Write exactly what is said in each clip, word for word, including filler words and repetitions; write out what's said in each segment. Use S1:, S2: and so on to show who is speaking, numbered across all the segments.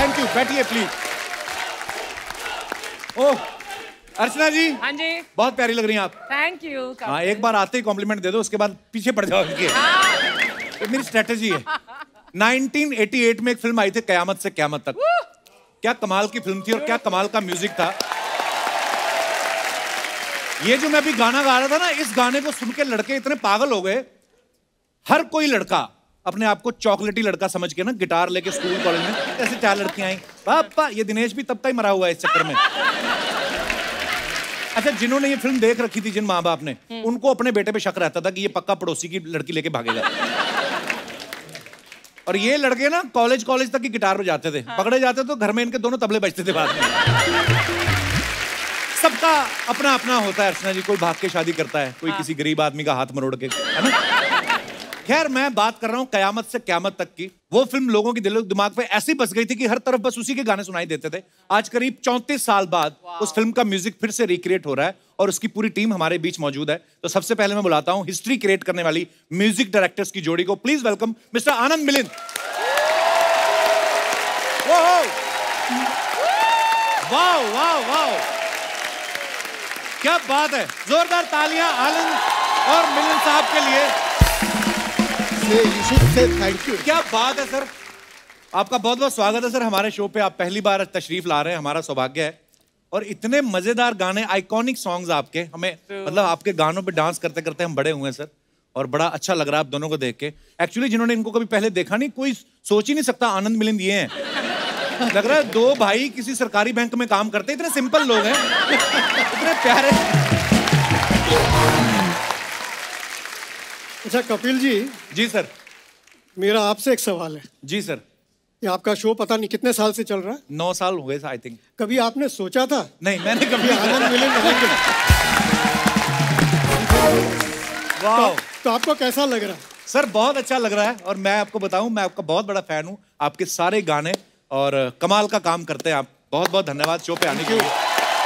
S1: Thank you, बैठिए please. Oh Archana ji.
S2: हाँ जी।
S1: बहुत प्यारी लग रही हैं आप।
S2: Thank you.
S1: हाँ, एक बार आते ही कॉम्प्लीमेंट दे दो, उसके बाद पीछे पड़ जाओ इनके। ये मेरी स्ट्रेटेजी है। नाइनटीन एटी एट में एक फिल्म आई थी कयामत से क्यामत तक। क्या कमाल की फिल्म थी और क्या कमाल का म्यूजिक था। ये जो मैं अभी गाना गा रहा था ना, इस गाने को सुन के लड़के इतने पागल हो गए। हर कोई लड़का अपने आप को चॉकलेटी लड़का समझ के ना गिटार लेके स्कूल कॉलेज में, ऐसे चार लड़कियां आई, पापा। ये दिनेश भी तब का ही मरा हुआ है इस चक्कर में। अच्छा, जिन्होंने ये फिल्म देख रखी थी, जिन माँ बाप ने, उनको अपने बेटे पे शक रहता था कि ये पक्का पड़ोसी की लड़की लेके भागेगा। और ये लड़के ना कॉलेज कॉलेज तक की गिटार बजाते थे। हाँ। पकड़े जाते तो घर में इनके दोनों तबले बजते थे बाद में। सबका अपना अपना होता है अर्चना जी। कोई भाग के शादी करता है, कोई हाँ। किसी गरीब आदमी का हाथ मरोड़ के, है ना। खैर, मैं बात कर रहा हूँ कयामत से क्यामत तक की। वो फिल्म लोगों की दिलो दिमाग पे ऐसी बस गई थी कि हर तरफ बस उसी के गाने सुनाई देते थे। आज करीब चौंतीस साल बाद उस फिल्म का म्यूजिक फिर से रिक्रिएट हो रहा है और उसकी पूरी टीम हमारे बीच मौजूद है। तो सबसे पहले मैं बुलाता हूँ हिस्ट्री क्रिएट करने वाली म्यूजिक डायरेक्टर्स की जोड़ी को। Please welcome mister Anand Milind. Wow wow wow, क्या बात है। जोरदार तालियां आनंद और मिलिंद साहब के लिए।
S3: Thank you.
S1: क्या बात है सर, आपका बहुत बहुत स्वागत है सर हमारे शो पे। आप पहली बार तशरीफ ला रहे हैं, हमारा सौभाग्य है। और इतने मजेदार गाने, आइकॉनिक सॉन्ग्स आपके, हमें मतलब आपके गानों पे डांस करते करते हम बड़े हुए हैं सर। और बड़ा अच्छा लग रहा है आप दोनों को देख के। एक्चुअली जिन्होंने इनको कभी पहले देखा नहीं, कोई सोच ही नहीं सकता आनंद मिलिंद ये हैं। लग रहा है दो भाई किसी सरकारी बैंक में काम करते, इतने सिंपल लोग हैं, इतने प्यारे।
S3: अच्छा कपिल जी।
S1: जी सर।
S3: मेरा आपसे एक सवाल है।
S1: जी सर।
S3: ये आपका शो पता नहीं कितने साल से चल रहा है?
S1: नौ साल हो गए आई थिंक।
S3: कभी आपने सोचा था?
S1: नहीं, मैंने कभी
S3: आनंद मिलिंद रहेंगे।
S1: वाह,
S3: तो, तो आपको कैसा लग रहा है?
S1: सर बहुत अच्छा लग रहा है। और मैं आपको बताऊं, मैं आपका बहुत बड़ा फैन हूं। आपके सारे गाने और कमाल का काम करते हैं आप। बहुत बहुत धन्यवाद शो पे आने के लिए।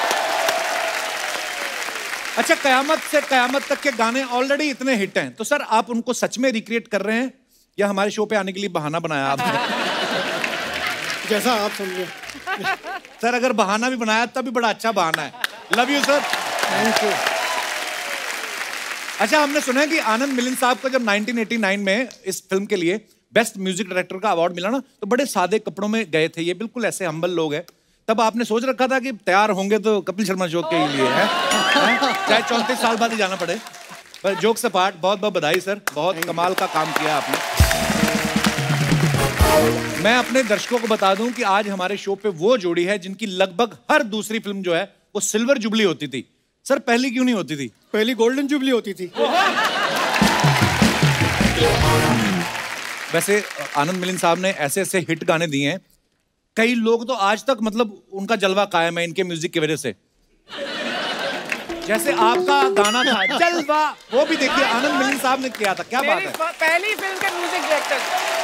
S1: अच्छा, कयामत से कयामत तक के गाने ऑलरेडी इतने हिट हैं, तो सर आप उनको सच में रिक्रिएट कर रहे हैं या हमारे शो पे आने के लिए बहाना बनाया आपने?
S3: जैसा आप समझे।
S1: सर अगर बहाना भी बनाया तब भी बड़ा अच्छा बहाना है। Love you sir.
S3: Thank you.
S1: अच्छा, हमने सुना है कि आनंद मिलिंद साहब को जब नाइनटीन एटी नाइन में इस फिल्म के लिए बेस्ट म्यूजिक डायरेक्टर का अवार्ड मिला ना, तो बड़े सादे कपड़ों में गए थे। ये बिल्कुल ऐसे हम्बल लोग हैं। तब आपने सोच रखा था कि तैयार होंगे तो कपिल शर्मा शो के ही लिए है, चाहे चौंतीस साल बाद ही जाना पड़े। पर जोक्स अपार्ट, बहुत बहुत बधाई सर, बहुत कमाल का काम किया आपने। मैं अपने दर्शकों को बता दूं कि आज हमारे शो पे वो जोड़ी है जिनकी लगभग हर दूसरी फिल्म जो है वो सिल्वर जुबली होती थी। सर पहली क्यों नहीं होती थी?
S3: पहली गोल्डन जुबली होती थी।
S1: वैसे आनंद मिलिंद साहब ने ऐसे ऐसे हिट गाने दिए हैं, कई लोग तो आज तक मतलब उनका जलवा कायम है इनके म्यूजिक की वजह से। जैसे आपका गाना था जलवा, वो भी देखिए आनंद मिलिंद साहब ने किया था। क्या बात है।
S2: पहली फिल्म के म्यूजिक डायरेक्टर।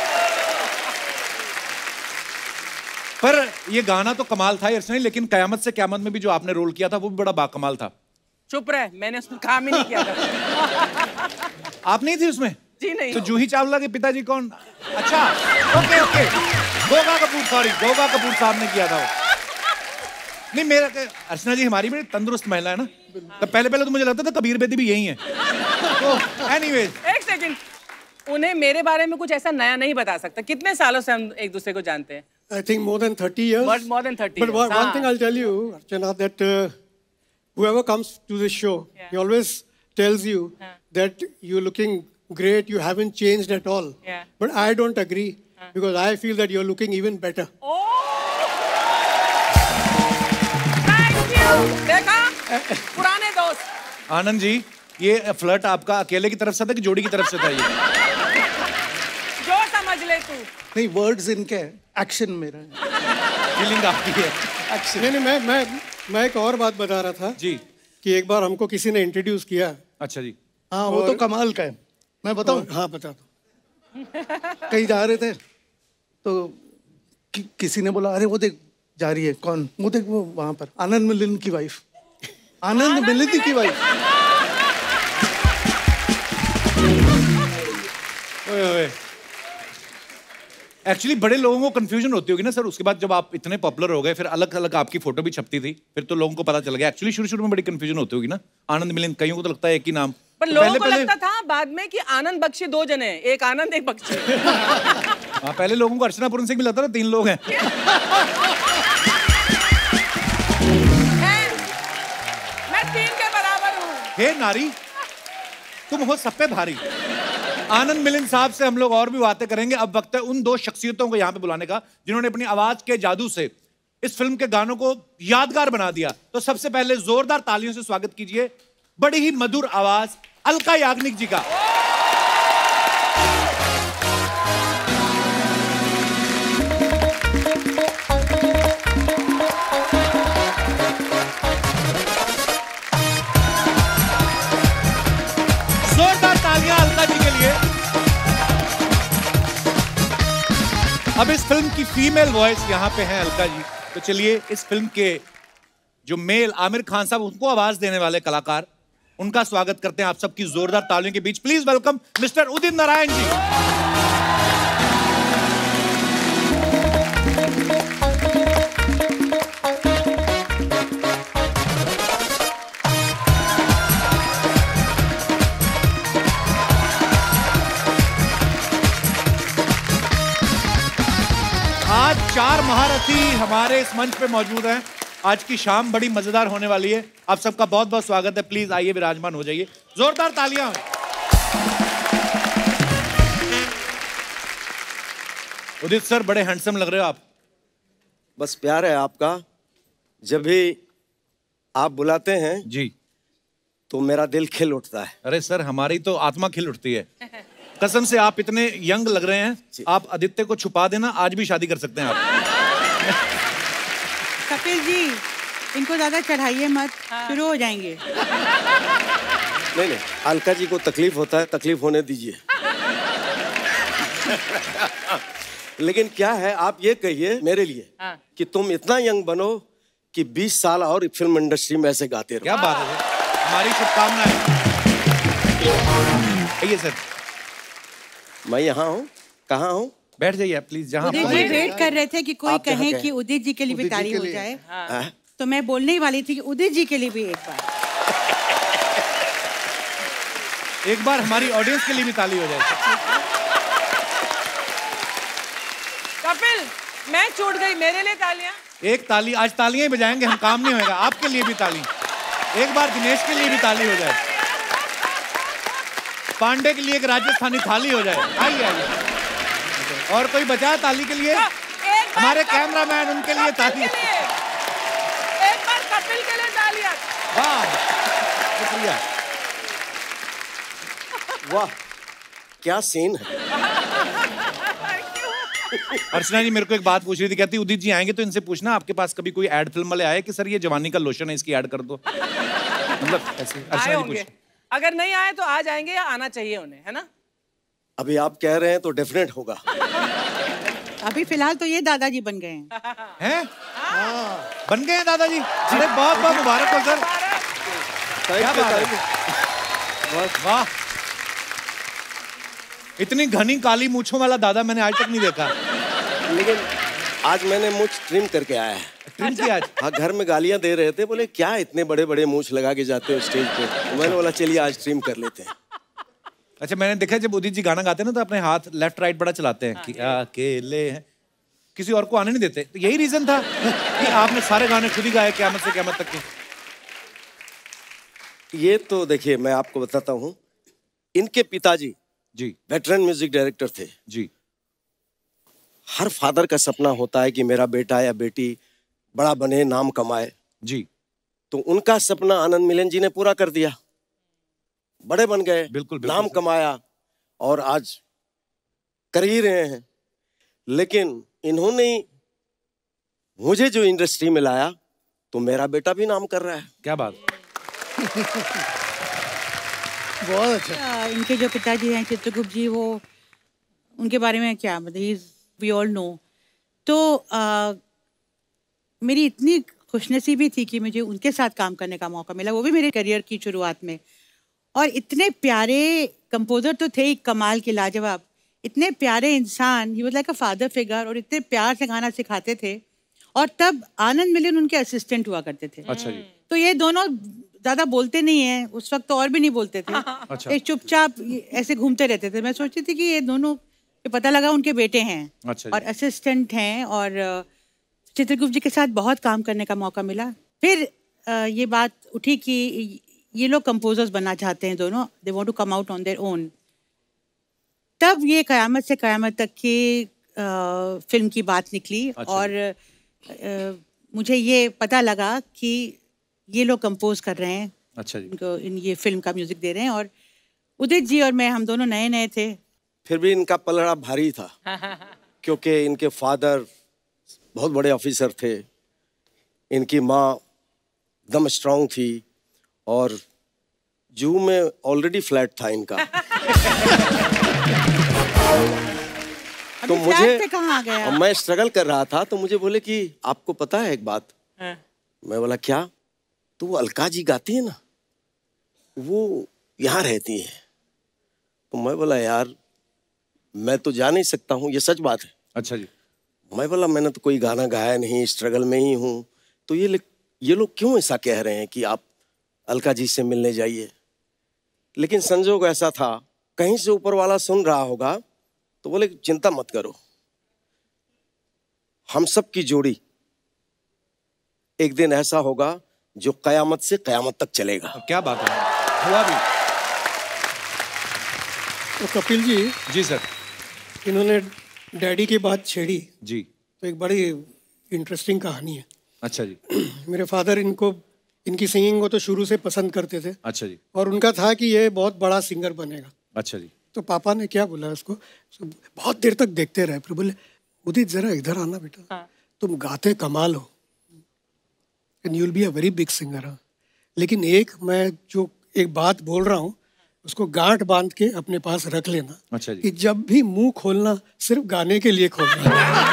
S1: पर ये गाना तो कमाल था यार, लेकिन कयामत से क्यामत में भी जो आपने रोल किया था वो भी बड़ा बाकमाल था।
S2: चुप रहे, मैंने उसमें काम ही नहीं किया था।
S1: आप नहीं थी उसमें?
S2: जी नहीं।
S1: तो जूही चावला के पिताजी कौन? अच्छा, okay okay, Goga Kapoor, sorry Goga Kapoor साहब ने किया था वो। नहीं, मेरा अर्चना जी हमारी बड़ी तंदुरुस्त महिला है ना, तो पहले पहले तो मुझे लगता था कबीर बेदी भी यही है। तो एनीवेज,
S2: एक सेकंड, उन्हें मेरे बारे में कुछ ऐसा नया नहीं बता सकता। कितने सालों से हम एक दूसरे को जानते हैं?
S3: I think more than thirty years.
S2: But more than thirty.
S3: But
S2: years.
S3: one, one thing I'll tell you, Archana, that uh, whoever comes to this show,
S2: yeah.
S3: he always tells you
S2: yeah.
S3: that you're looking great, you haven't changed at all.
S2: Yeah.
S3: But I don't agree yeah. because I feel that you're looking even better.
S2: Oh! Thank you. देखा? पुराने दोस्त।
S1: आनंद जी, ये flirt आपका अकेले की तरफ से था कि जोड़ी की तरफ से था ये?
S2: जो समझ ले तू।
S4: नहीं, वर्ड्स इनके, एक्शन मेरा है।
S1: फीलिंग आपकी है।
S3: एक्शन। नहीं नहीं, मैं मैं मैं एक और बात बता रहा था
S1: जी,
S3: कि एक बार हमको किसी ने इंट्रोड्यूस किया।
S1: अच्छा जी।
S4: हाँ, वो तो कमाल का है। मैं बताऊं?
S3: हाँ बता दो।
S4: कहीं जा रहे थे तो कि, किसी ने बोला, अरे वो देख जा रही है। कौन? वो देख, वो वहां पर आनंद मिलिंद की वाइफ। आनंद मिलिंद की वाइफ।
S1: ओए ओए, एक्चुअली बड़े लोगों को कंफ्यूजन होती होगी ना सर, उसके बाद जब आप इतने पॉपुलर हो गए, फिर अलग अलग आपकी फोटो भी छपती थी, फिर तो लोगों को पता चल गया। एक्चुअली शुरू शुरू में बड़ी कंफ्यूजन होती होगी ना, आनंद मिलिंद, कईयों को तो लगता है एक ही नाम,
S2: पर
S1: तो
S2: लोगों
S1: पहले,
S2: को
S1: पहले...
S2: लगता था बाद में कि आनंद बख्शी दो जने हैं, एक आनंद एक बख्शी।
S1: हाँ, पहले लोगों को अर्चना पूरन सिंह भी लगता था तीन लोग हैं।
S2: मैं तीन के बराबर हूँ।
S1: हे नारी, तुम हो सब पे भारी। आनंद मिलिंद साहब से हम लोग और भी बातें करेंगे। अब वक्त है उन दो शख्सियतों को यहाँ पे बुलाने का जिन्होंने अपनी आवाज के जादू से इस फिल्म के गानों को यादगार बना दिया। तो सबसे पहले जोरदार तालियों से स्वागत कीजिए बड़ी ही मधुर आवाज अलका याग्निक जी का। जोरदार तालियां अलका जी के लिए। अब इस फिल्म की फीमेल वॉइस यहां पे है अलका जी। तो चलिए इस फिल्म के जो मेल आमिर खान साहब उनको आवाज देने वाले कलाकार, उनका स्वागत करते हैं आप सबकी जोरदार तालियों के बीच। Please welcome mister Udit Narayan ji. आज चार महारथी हमारे इस मंच पे मौजूद हैं। आज की शाम बड़ी मजेदार होने वाली है। आप सबका बहुत बहुत स्वागत है। प्लीज आइए, विराजमान हो जाइए। जोरदार तालियां। उदित सर, बड़े हैंडसम लग रहे हो आप।
S5: बस प्यार है आपका। जब भी आप बुलाते हैं
S1: जी
S5: तो मेरा दिल खिल उठता है।
S1: अरे सर, हमारी तो आत्मा खिल उठती है। कसम से, आप इतने यंग लग रहे हैं। आप आदित्य को छुपा देना, आज भी शादी कर सकते हैं आप।
S6: कपिल जी, इनको ज्यादा चढ़ाइए मत, शुरू हो जाएंगे।
S5: नहीं नहीं, अलका जी को तकलीफ होता है, तकलीफ होने दीजिए। लेकिन क्या है, आप ये कहिए मेरे लिए
S2: हाँ।
S5: कि तुम इतना यंग बनो कि बीस साल और फिल्म इंडस्ट्री में ऐसे गाते रहो।
S1: क्या बात है, हमारी शुभकामनाएं। आइए सर।
S5: मैं यहाँ हूँ। कहाँ हूँ?
S1: बैठ जाइए प्लीज। जहाँ
S6: उदित जी वेट कर रहे थे कि कोई
S5: आप
S6: कहे
S5: जहाँ
S6: कि उदित जी के लिए भी ताली हो जाए।
S5: हाँ।
S6: तो मैं बोलने ही वाली थी कि उदित जी के लिए भी एक बार
S1: एक बार हमारी ऑडियंस के लिए भी ताली हो जाए।
S2: कपिल, मैं छूट गई, मेरे लिए तालियां।
S1: एक ताली, आज तालियां ही बजाएंगे हम, काम नहीं होएगा। आपके लिए भी ताली। एक बार दिनेश के लिए भी ताली हो जाए। पांडे के लिए एक राजस्थानी थाली हो जाए। आइए आइए। और कोई बचा ताली के लिए? हमारे कैमरामैन, उनके लिए ताली।
S2: एक बार कपिल के लिए तालियां।
S1: वाह, शुक्रिया।
S5: वाह, क्या सीन है।
S1: अर्चना जी मेरे को एक बात पूछ रही थी, कहती उदित जी आएंगे तो इनसे पूछना आपके पास कभी कोई एड फिल्म वाले आए कि सर ये जवानी का लोशन है, इसकी ऐड कर दो। मतलब ऐसे अर्चना जी पूछ।
S2: अगर नहीं आए तो आ जाएंगे या आना चाहिए उन्हें, है ना?
S5: अभी आप कह रहे हैं तो डेफिनेट होगा।
S6: अभी फिलहाल तो ये दादाजी बन गए हैं।
S1: हैं? बन गए हैं दादाजी? अरे बहुत बहुत मुबारक हो सर। क्या बात है। वाह, इतनी घनी काली मूंछों वाला दादा मैंने आज तक नहीं देखा।
S5: लेकिन आज मैंने मूंछ ट्रिम करके आया है।
S1: ट्रिम किया आज?
S5: हाँ, घर में गालियां दे रहे थे, बोले क्या इतने बड़े बड़े मूंछ लगा के जाते हो स्टेज पे। तो मैंने बोला चलिए आज ट्रिम कर लेते हैं।
S1: अच्छा, मैंने देखा जब उदित जी गाना गाते हैं ना तो अपने हाथ लेफ्ट राइट बड़ा चलाते हैं कि अकेले हैं, किसी और को आने नहीं देते। तो यही रीजन था कि आपने सारे गाने खुद ही गाए क़यामत से क़यामत तक के।
S5: ये तो देखिए, मैं आपको बताता हूँ, इनके पिताजी
S1: जी
S5: वेटरन म्यूजिक डायरेक्टर थे
S1: जी।
S5: हर फादर का सपना होता है कि मेरा बेटा या बेटी बड़ा बने, नाम कमाए
S1: जी।
S5: तो उनका सपना आनंद मिलिंद जी ने पूरा कर दिया। बड़े बन गए,
S1: बिल्कुल, बिल्कुल
S5: नाम कमाया और आज कर ही रहे हैं। लेकिन इन्होंने मुझे जो इंडस्ट्री में लाया तो मेरा बेटा भी नाम कर रहा है।
S1: क्या बात।
S4: बहुत अच्छा।
S6: इनके जो पिताजी हैं चित्रगुप्त जी, वो उनके बारे में क्या मतलब, वी ऑल नो। तो आ, मेरी इतनी खुशनसीबी थी कि मुझे उनके साथ काम करने का मौका मिला, वो भी मेरे करियर की शुरुआत में। और इतने प्यारे कंपोजर तो थे ही, कमाल के, लाजवाब। इतने प्यारे इंसान, he was like a father figure, और इतने प्यार से गाना सिखाते थे। और तब आनंद मिलिन उनके असिस्टेंट हुआ करते थे।
S1: अच्छा जी।
S6: तो ये दोनों ज्यादा बोलते नहीं है, उस वक्त तो और भी नहीं बोलते थे।
S1: अच्छा।
S6: एक चुपचाप ऐसे घूमते रहते थे। मैं सोचती थी कि ये दोनों, ये पता लगा उनके बेटे हैं।
S1: अच्छा जी।
S6: और असिस्टेंट हैं, और चित्रगुप्त जी के साथ बहुत काम करने का मौका मिला। फिर अ, ये बात उठी कि ये लोग कंपोजर्स बनना चाहते हैं दोनों, they want to come out on their own. तब ये कयामत से कयामत तक की अ, फिल्म की बात निकली।
S1: अच्छा।
S6: और अ, मुझे ये पता लगा कि ये लोग कंपोज कर रहे हैं।
S1: अच्छा जी।
S6: इनको इन ये फिल्म का म्यूजिक दे रहे हैं। और उदित जी और मैं, हम दोनों नए नए थे।
S5: फिर भी इनका पलड़ा भारी था क्योंकि इनके फादर बहुत बड़े ऑफिसर थे, इनकी माँ एकदम स्ट्रांग थी, और जू में ऑलरेडी फ्लैट था इनका। तो मुझे
S6: कहाँ गया?
S5: मैं स्ट्रगल कर रहा था, तो मुझे बोले कि आपको पता है एक बात? मैं बोला क्या? तो वो अलका जी गाती है ना, वो यहाँ रहती है। तो मैं बोला यार मैं तो जा नहीं सकता हूँ, ये सच बात है।
S1: अच्छा जी।
S5: मैं बोला मैंने तो कोई गाना गाया नहीं, स्ट्रगल में ही हूँ। तो ये ये लोग क्यों ऐसा कह रहे हैं कि आप अलका जी से मिलने जाइए? लेकिन संजोग ऐसा था, कहीं से ऊपर वाला सुन रहा होगा, तो बोले चिंता मत करो, हम सब की जोड़ी एक दिन ऐसा होगा जो कयामत से कयामत तक चलेगा।
S1: क्या बात है, हुआ भी।
S3: तो कपिल जी
S1: जी सर,
S3: इन्होंने डैडी की बात छेड़ी
S1: जी,
S3: तो एक बड़ी इंटरेस्टिंग कहानी है।
S1: अच्छा जी।
S3: मेरे फादर इनको, इनकी सिंगिंग को तो शुरू से पसंद करते थे।
S1: अच्छा जी।
S3: और उनका था कि ये बहुत बड़ा सिंगर बनेगा।
S1: अच्छा जी।
S3: तो पापा ने क्या बोला उसको, बहुत देर तक देखते रहे, फिर बोले उदित जरा इधर आना बेटा,
S2: हाँ।
S3: तुम गाते कमाल हो, and you will be a very big singer. लेकिन एक मैं जो एक बात बोल रहा हूँ उसको गांठ बांध के अपने पास रख लेना।
S1: अच्छा जी।
S3: कि जब भी मुंह खोलना सिर्फ गाने के लिए खोलना।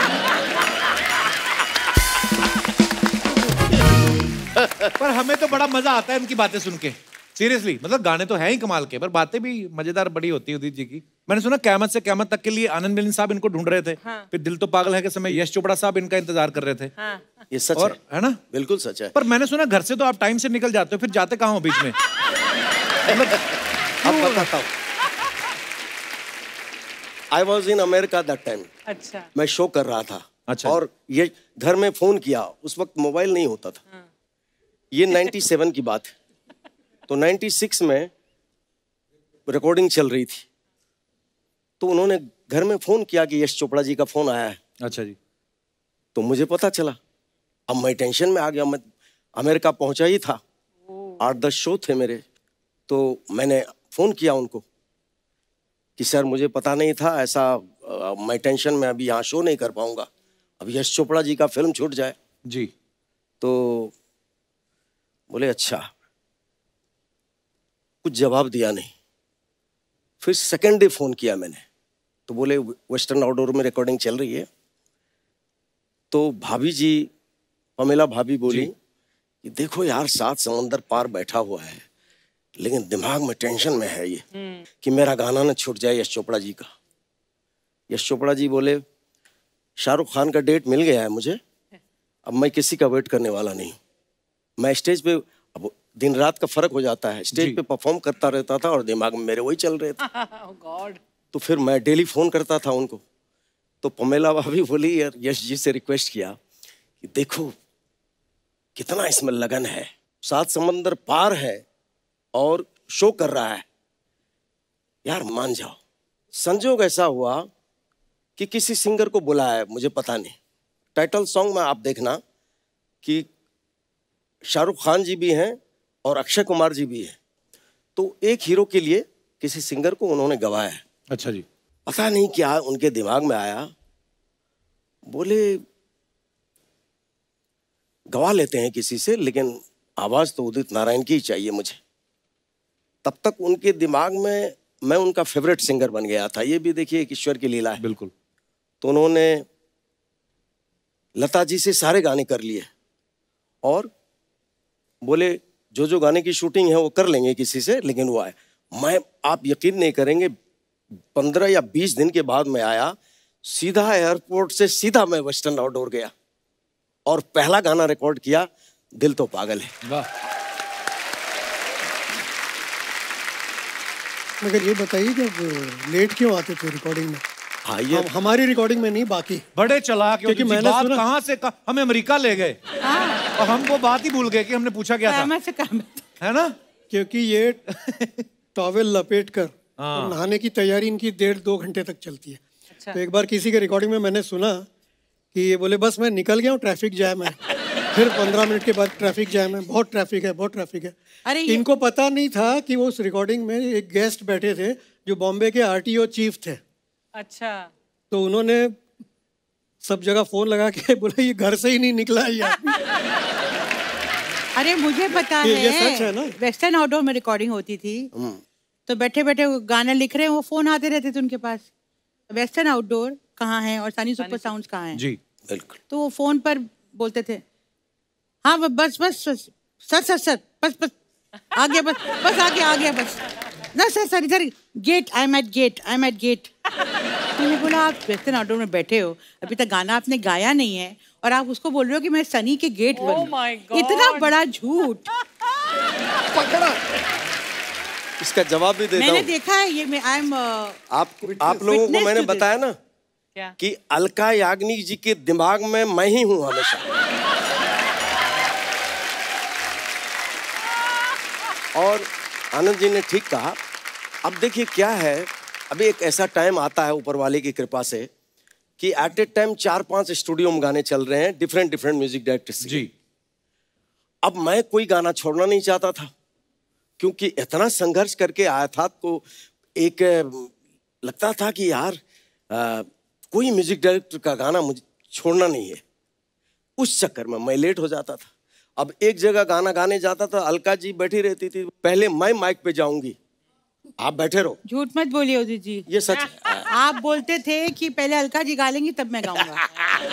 S1: पर हमें तो बड़ा मजा आता है इनकी बातें सुन के, सीरियसली। मतलब गाने तो हैं ही कमाल के, पर बातें भी मजेदार बड़ी होती है उदित जी की। मैंने सुना क़यामत से क़यामत तक के लिए आनंद मिलिन साहब इनको ढूंढ रहे थे। हाँ। फिर दिल तो पागल है के समय यश चोपड़ा साहब इनका इंतजार कर रहे थे।
S2: हाँ।
S5: ये सच
S1: और,
S5: है,
S1: है ना?
S5: बिल्कुल सच है।
S1: पर मैंने सुना घर से तो आप टाइम से निकल जाते हो, फिर जाते कहाँ हो बीच में?
S5: अब बताता हूँ। I was in America that time.
S2: अच्छा।
S5: मैं शो कर रहा था।
S1: अच्छा।
S5: और ये घर में फोन किया, उस वक्त मोबाइल नहीं होता था। हाँ। ये सत्तानवे की बात है। तो छियानवे में रिकॉर्डिंग चल रही थी, तो उन्होंने घर में फोन किया कि यश चोपड़ा जी का फोन आया है।
S1: अच्छा जी।
S5: तो मुझे पता चला, अब मैं टेंशन में आ गया। मैं अमेरिका पहुंचा ही था, आठ दस शो थे मेरे। तो मैंने फोन किया उनको कि सर मुझे पता नहीं था ऐसा, आ, मैं टेंशन में अभी यहाँ शो नहीं कर पाऊंगा, अब यश चोपड़ा जी का फिल्म छूट जाए।
S1: जी।
S5: तो बोले अच्छा, कुछ जवाब दिया नहीं। फिर सेकेंड डे फोन किया मैंने, तो बोले वेस्टर्न आउटडोर में रिकॉर्डिंग चल रही है। तो भाभी जी, पमेला भाभी बोली कि देखो यार, सात समंदर पार बैठा हुआ है, लेकिन दिमाग में टेंशन में है ये कि मेरा गाना न छूट जाए यश चोपड़ा जी का। यश चोपड़ा जी बोले शाहरुख खान का डेट मिल गया है मुझे, अब मैं किसी का वेट करने वाला नहीं। मैं स्टेज पे, अब दिन रात का फर्क हो जाता है, स्टेज पे परफॉर्म करता रहता था और दिमाग में मेरे वही चल रहे थे।
S2: oh God.
S5: तो फिर मैं डेली फोन करता था उनको। तो पमेला भाभी बोली यार, यश जी से रिक्वेस्ट किया कि देखो कितना इसमें लगन है, सात समंदर पार है और शो कर रहा है, यार मान जाओ। संजोग ऐसा हुआ कि किसी सिंगर को बुलाया, मुझे पता नहीं। टाइटल सॉन्ग में आप देखना कि शाहरुख खान जी भी हैं और अक्षय कुमार जी भी हैं। तो एक हीरो के लिए किसी सिंगर को उन्होंने गवाया है।
S1: अच्छा जी।
S5: पता नहीं क्या उनके दिमाग में आया, बोले गवा लेते हैं किसी से, लेकिन आवाज तो उदित नारायण की ही चाहिए मुझे। तब तक उनके दिमाग में मैं उनका फेवरेट सिंगर बन गया था। ये भी देखिए एक ईश्वर की लीला है।
S1: बिल्कुल।
S5: तो उन्होंने लता जी से सारे गाने कर लिए और बोले जो जो गाने की शूटिंग है वो कर लेंगे किसी से, लेकिन वो आए। मैं, आप यकीन नहीं करेंगे, पंद्रह या बीस दिन के बाद मैं आया, सीधा एयरपोर्ट से सीधा मैं वेस्टर्न आउटडोर गया और पहला गाना रिकॉर्ड किया, दिल तो पागल है।
S1: वाह।
S3: मगर ये बताइए कि लेट क्यों आते थे रिकॉर्डिंग में?
S5: हाँ, ये
S3: हम, हमारी रिकॉर्डिंग में नहीं, बाकी
S1: बड़े चलाक, क्योंकि मैंने बात
S3: सुना
S1: कहाँ से कहा, हमें अमेरिका ले गए और हमको बात ही भूल गए कि हमने पूछा क्या था,
S6: से काम
S1: है ना?
S3: क्योंकि ये टॉवेल लपेट कर और नहाने की तैयारी इनकी डेढ़ दो घंटे तक चलती है।
S2: अच्छा।
S3: तो एक बार किसी के रिकॉर्डिंग में मैंने सुना कि ये बोले बस मैं निकल गया हूँ, ट्रैफिक जैम है। फिर पंद्रह मिनट के बाद ट्रैफिक जैम है, बहुत ट्रैफिक है, बहुत ट्रैफिक है।
S6: अरे
S3: इनको पता नहीं था कि वो उस रिकॉर्डिंग में एक गेस्ट बैठे थे जो बॉम्बे के आरटीओ चीफ थे।
S2: अच्छा।
S3: तो उन्होंने सब जगह फोन लगा के बोला ये घर से ही नहीं निकला है यार।
S6: अरे मुझे पता
S3: ये-
S6: है,
S3: ये सच है ना?
S6: वेस्टर्न आउटडोर में रिकॉर्डिंग होती थी, तो बैठे बैठे वो गाना लिख रहे हैं, वो फोन आते रहते थे उनके पास, वेस्टर्न आउटडोर कहाँ है और सनी सुपर साउंड्स कहाँ है।
S1: जी
S5: बिल्कुल।
S6: तो वो फोन पर बोलते थे, हाँ ब- बस बस बस, सर सर सर बस बस आ गया, बस बस आ गया आ गया बस ना सर सर इधर gate, I am at gate, I am at gate. मैंने बोला आप वेस्टर्न आउटडोर में बैठे हो, अभी तक गाना आपने गाया नहीं है और आप उसको बोल रहे हो कि मैं सनी के गेट पर हूँ।
S2: Oh my God.
S6: इतना बड़ा झूठ।
S3: पकड़ा।
S5: इसका जवाब भी देता
S6: मैंने
S5: हूँ।
S6: देखा है ये, मैं आई एम
S5: आप आप लोगों को
S6: Witness
S5: मैंने
S6: to this.
S5: बताया ना
S2: क्या?
S5: कि अलका याग्निक जी के दिमाग में मैं ही हूँ हमेशा। और आनंद जी ने ठीक कहा। अब देखिए क्या है, अभी एक ऐसा टाइम आता है ऊपर वाले की कृपा से कि एट ए टाइम चार पांच स्टूडियो में गाने चल रहे हैं डिफरेंट डिफरेंट म्यूजिक डायरेक्टर्स।
S1: जी।
S5: अब मैं कोई गाना छोड़ना नहीं चाहता था क्योंकि इतना संघर्ष करके आया था, तो एक लगता था कि यार आ, कोई म्यूजिक डायरेक्टर का गाना मुझे छोड़ना नहीं है। उस चक्कर में मैं लेट हो जाता था। अब एक जगह गाना गाने जाता था, अलका जी बैठी रहती थी, पहले मैं माइक पे जाऊंगी, आप बैठे रहो।
S6: झूठ मत बोलिए उदित जी,
S5: ये सच है।
S6: आप बोलते थे कि पहले अलका जी गा लेंगी तब मैं गाऊंगा।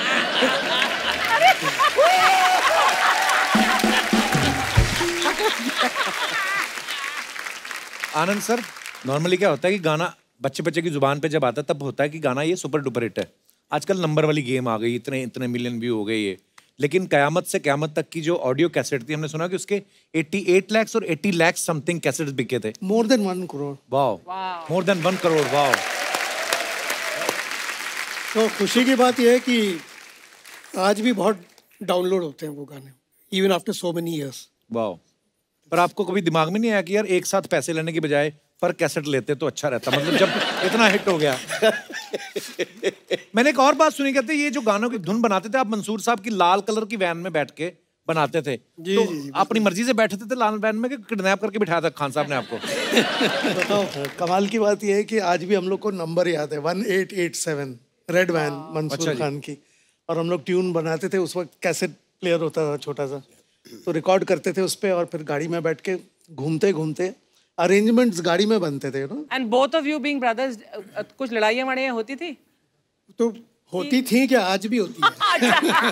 S1: आनंद सर, नॉर्मली क्या होता है कि गाना बच्चे बच्चे की जुबान पे जब आता है तब होता है कि गाना ये सुपर डुपर हिट है। आजकल नंबर वाली गेम आ गई, इतने इतने मिलियन व्यू हो गए ये, लेकिन कयामत से कयामत तक की जो ऑडियो कैसेट थी, हमने सुना कि उसके अट्ठासी लाख और अस्सी लाख समथिंग कैसेट्स बिके थे।
S4: More than one crore.
S1: Wow, more than one crore. Wow.
S3: तो खुशी की बात यह है कि आज भी बहुत डाउनलोड होते हैं वो गाने, even after so many years.
S1: Wow. पर आपको कभी दिमाग में नहीं आया कि यार एक साथ पैसे लेने की बजाय पर कैसेट लेते तो अच्छा रहता, मतलब जब इतना हिट हो गया। मैंने एक और बात सुनी, कहते ये जो गानों की धुन बनाते थे आप मंसूर साहब की लाल कलर की वैन में बैठ के बनाते थे।
S3: जी,
S1: तो
S3: जी, जी,
S1: अपनी मर्जी से बैठे थे लाल वैन में कि किडनैप करके बिठाया था खान साहब ने आपको?
S4: बताओ, कमाल की बात यह है कि आज भी हम लोग को नंबर याद है, one eight eight seven, red van, Mansoor Khan की। और हम लोग ट्यून बनाते थे, उस वक्त कैसेट प्लेयर होता था छोटा सा, तो रिकॉर्ड करते थे उस पे और फिर गाड़ी में बैठ के घूमते घूमते अरेंजमेंट्स गाड़ी में बनते थे, no.
S2: And both of you being brothers, कुछ लड़ाइयाँ वड़ाइयाँ होती थी?
S3: तो होती थी क्या, आज भी होती है।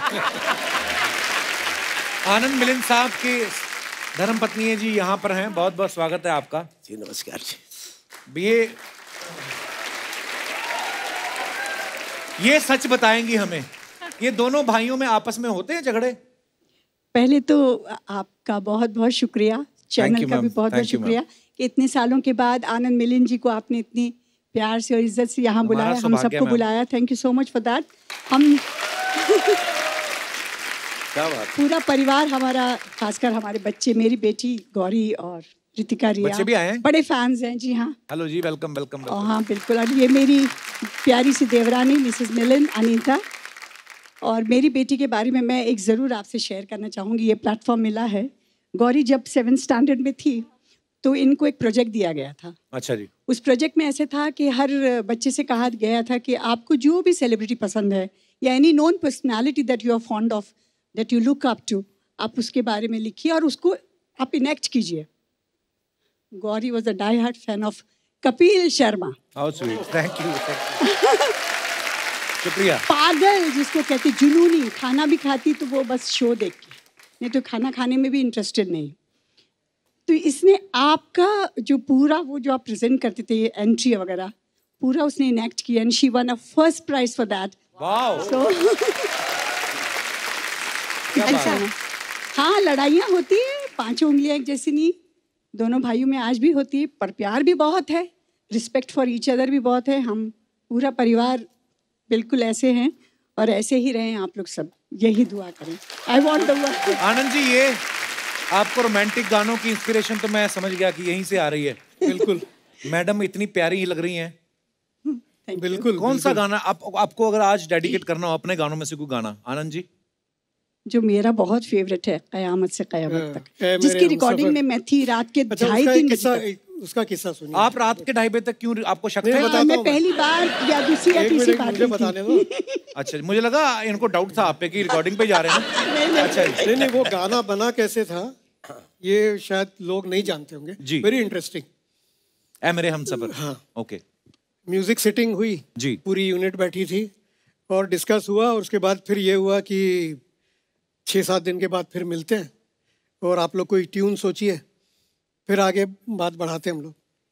S1: आनंद मिलिंद साहब की धर्म पत्नी है जी, यहाँ पर हैं, बहुत बहुत स्वागत है आपका
S5: जी। नमस्कार जी।
S1: ये ये सच बताएंगी हमें, ये दोनों भाइयों में आपस में होते हैं झगड़े?
S7: पहले तो आपका बहुत बहुत शुक्रिया, चैनल का भी बहुत बहुत शुक्रिया कि इतने सालों के बाद आनंद मिलिंद जी को आपने इतनी प्यार से और इज्जत से यहाँ बुलाया, हम सबको बुलाया। Thank you so much for that. हम
S5: क्या बात।
S7: पूरा परिवार हमारा, खासकर हमारे बच्चे, मेरी बेटी गौरी और रितिका रिया,
S1: बच्चे भी आए हैं?
S7: बड़े फैंस हैं जी। हाँ,
S1: हेलो जी, वेलकम वेलकम।
S7: और हाँ बिल्कुल। और ये मेरी प्यारी सी देवरानी मिसेस मिलिंद, अनीता। और मेरी बेटी के बारे में मैं एक ज़रूर आपसे शेयर करना चाहूँगी, ये प्लेटफॉर्म मिला है। गौरी जब सेवन स्टैंडर्ड में थी तो इनको एक प्रोजेक्ट दिया गया था।
S1: अच्छा जी।
S7: उस प्रोजेक्ट में ऐसे था कि हर बच्चे से कहा गया था कि आपको जो भी सेलिब्रिटी पसंद है या any known personality that you are fond of, that you look up to, आप उसके बारे में लिखिए और उसको आप इनेक्ट कीजिए। Gauri was a die hard fan of Kapil Sharma.
S1: How sweet, thank you. शुक्रिया।
S7: पागल जिसको कहते, जुनूनी, खाना भी खाती तो वो बस शो देख के, नहीं तो खाना खाने में भी इंटरेस्टेड नहीं। तो इसने आपका जो पूरा वो जो आप प्रेजेंट करते थे, ये एंट्री वगैरह, पूरा उसने इनेक्ट किया and she won a first prize for that.
S1: Wow.
S7: So हाँ, लड़ाइयाँ होती है, पांचों उंगलियां एक जैसी नहीं, दोनों भाइयों में आज भी होती है, पर प्यार भी बहुत है, रिस्पेक्ट फॉर ईच अदर भी बहुत है। हम पूरा परिवार बिल्कुल ऐसे हैं और ऐसे ही रहें आप लोग सब, यही दुआ करें। I want the work.
S1: Anand ji, ये आपको रोमांटिक गानों की इंस्पिरेशन तो मैं समझ गया कि यहीं से आ रही है।
S3: बिल्कुल।
S1: मैडम इतनी प्यारी लग रही हैं।
S3: बिल्कुल।
S1: कौन सा गाना आप, आपको अगर आज डेडिकेट करना हो अपने गानों में से कोई गाना, आनंद जी?
S7: जो मेरा बहुत फेवरेट है, कयामत से कयामत तक,
S3: ए,
S7: जिसकी रिकॉर्डिंग में मैं थी रात के
S3: अच्छा,
S7: ढाई
S3: उसका
S7: तीन
S3: एक किस्सा,
S7: बजे तक।
S3: एक- उसका किस्सा सुनिए।
S1: आप रात के ढाई बजे तक क्यों, आपको शक
S3: नहीं,
S1: था?
S3: बताता
S7: मैं
S3: हूँ
S7: पहली बार या दूसरी या
S3: एक
S7: तीसरी
S3: मिनट
S7: बार
S3: मुझे
S7: गई
S3: बताने
S7: थी।
S3: दो।
S1: अच्छा, मुझे लगा इनको डाउट था आप पे कि रिकॉर्डिंग पे जा रहे हैं। अच्छा
S3: नहीं नहीं, वो गाना बना कैसे था ये शायद लोग नहीं जानते होंगे।
S1: जी।
S3: Very interesting.
S1: ए मेरे हमसफर।
S3: हाँ।
S1: ओके।
S3: म्यूजिक सेटिंग हुई
S1: जी।
S3: पूरी यूनिट बैठी थी और डिस्कस हुआ, और उसके बाद फिर ये हुआ कि छः सात दिन के बाद फिर मिलते हैं और आप लोग कोई ट्यून सोचिए, फिर आगे बात बढ़ाते हैं हम लोग।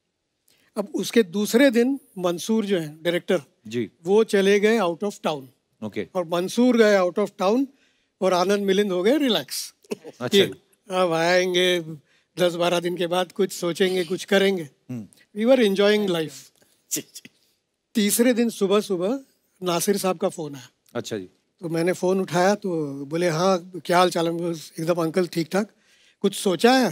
S3: अब उसके दूसरे दिन मंसूर जो है डायरेक्टर
S1: जी,
S3: वो चले गए आउट ऑफ टाउन,
S1: ओके।
S3: और मंसूर गए आउट ऑफ टाउन और आनंद मिलिंद हो गए रिलैक्स।
S1: अच्छा।
S3: अब आएंगे दस बारह दिन के बाद, कुछ सोचेंगे, कुछ करेंगे। We were enjoying life. तीसरे दिन सुबह सुबह नासिर साहब का फोन आया।
S1: अच्छा जी।
S3: तो मैंने फ़ोन उठाया तो बोले हाँ क्या हाल चाल है? एकदम अंकल ठीक ठाक। कुछ सोचा है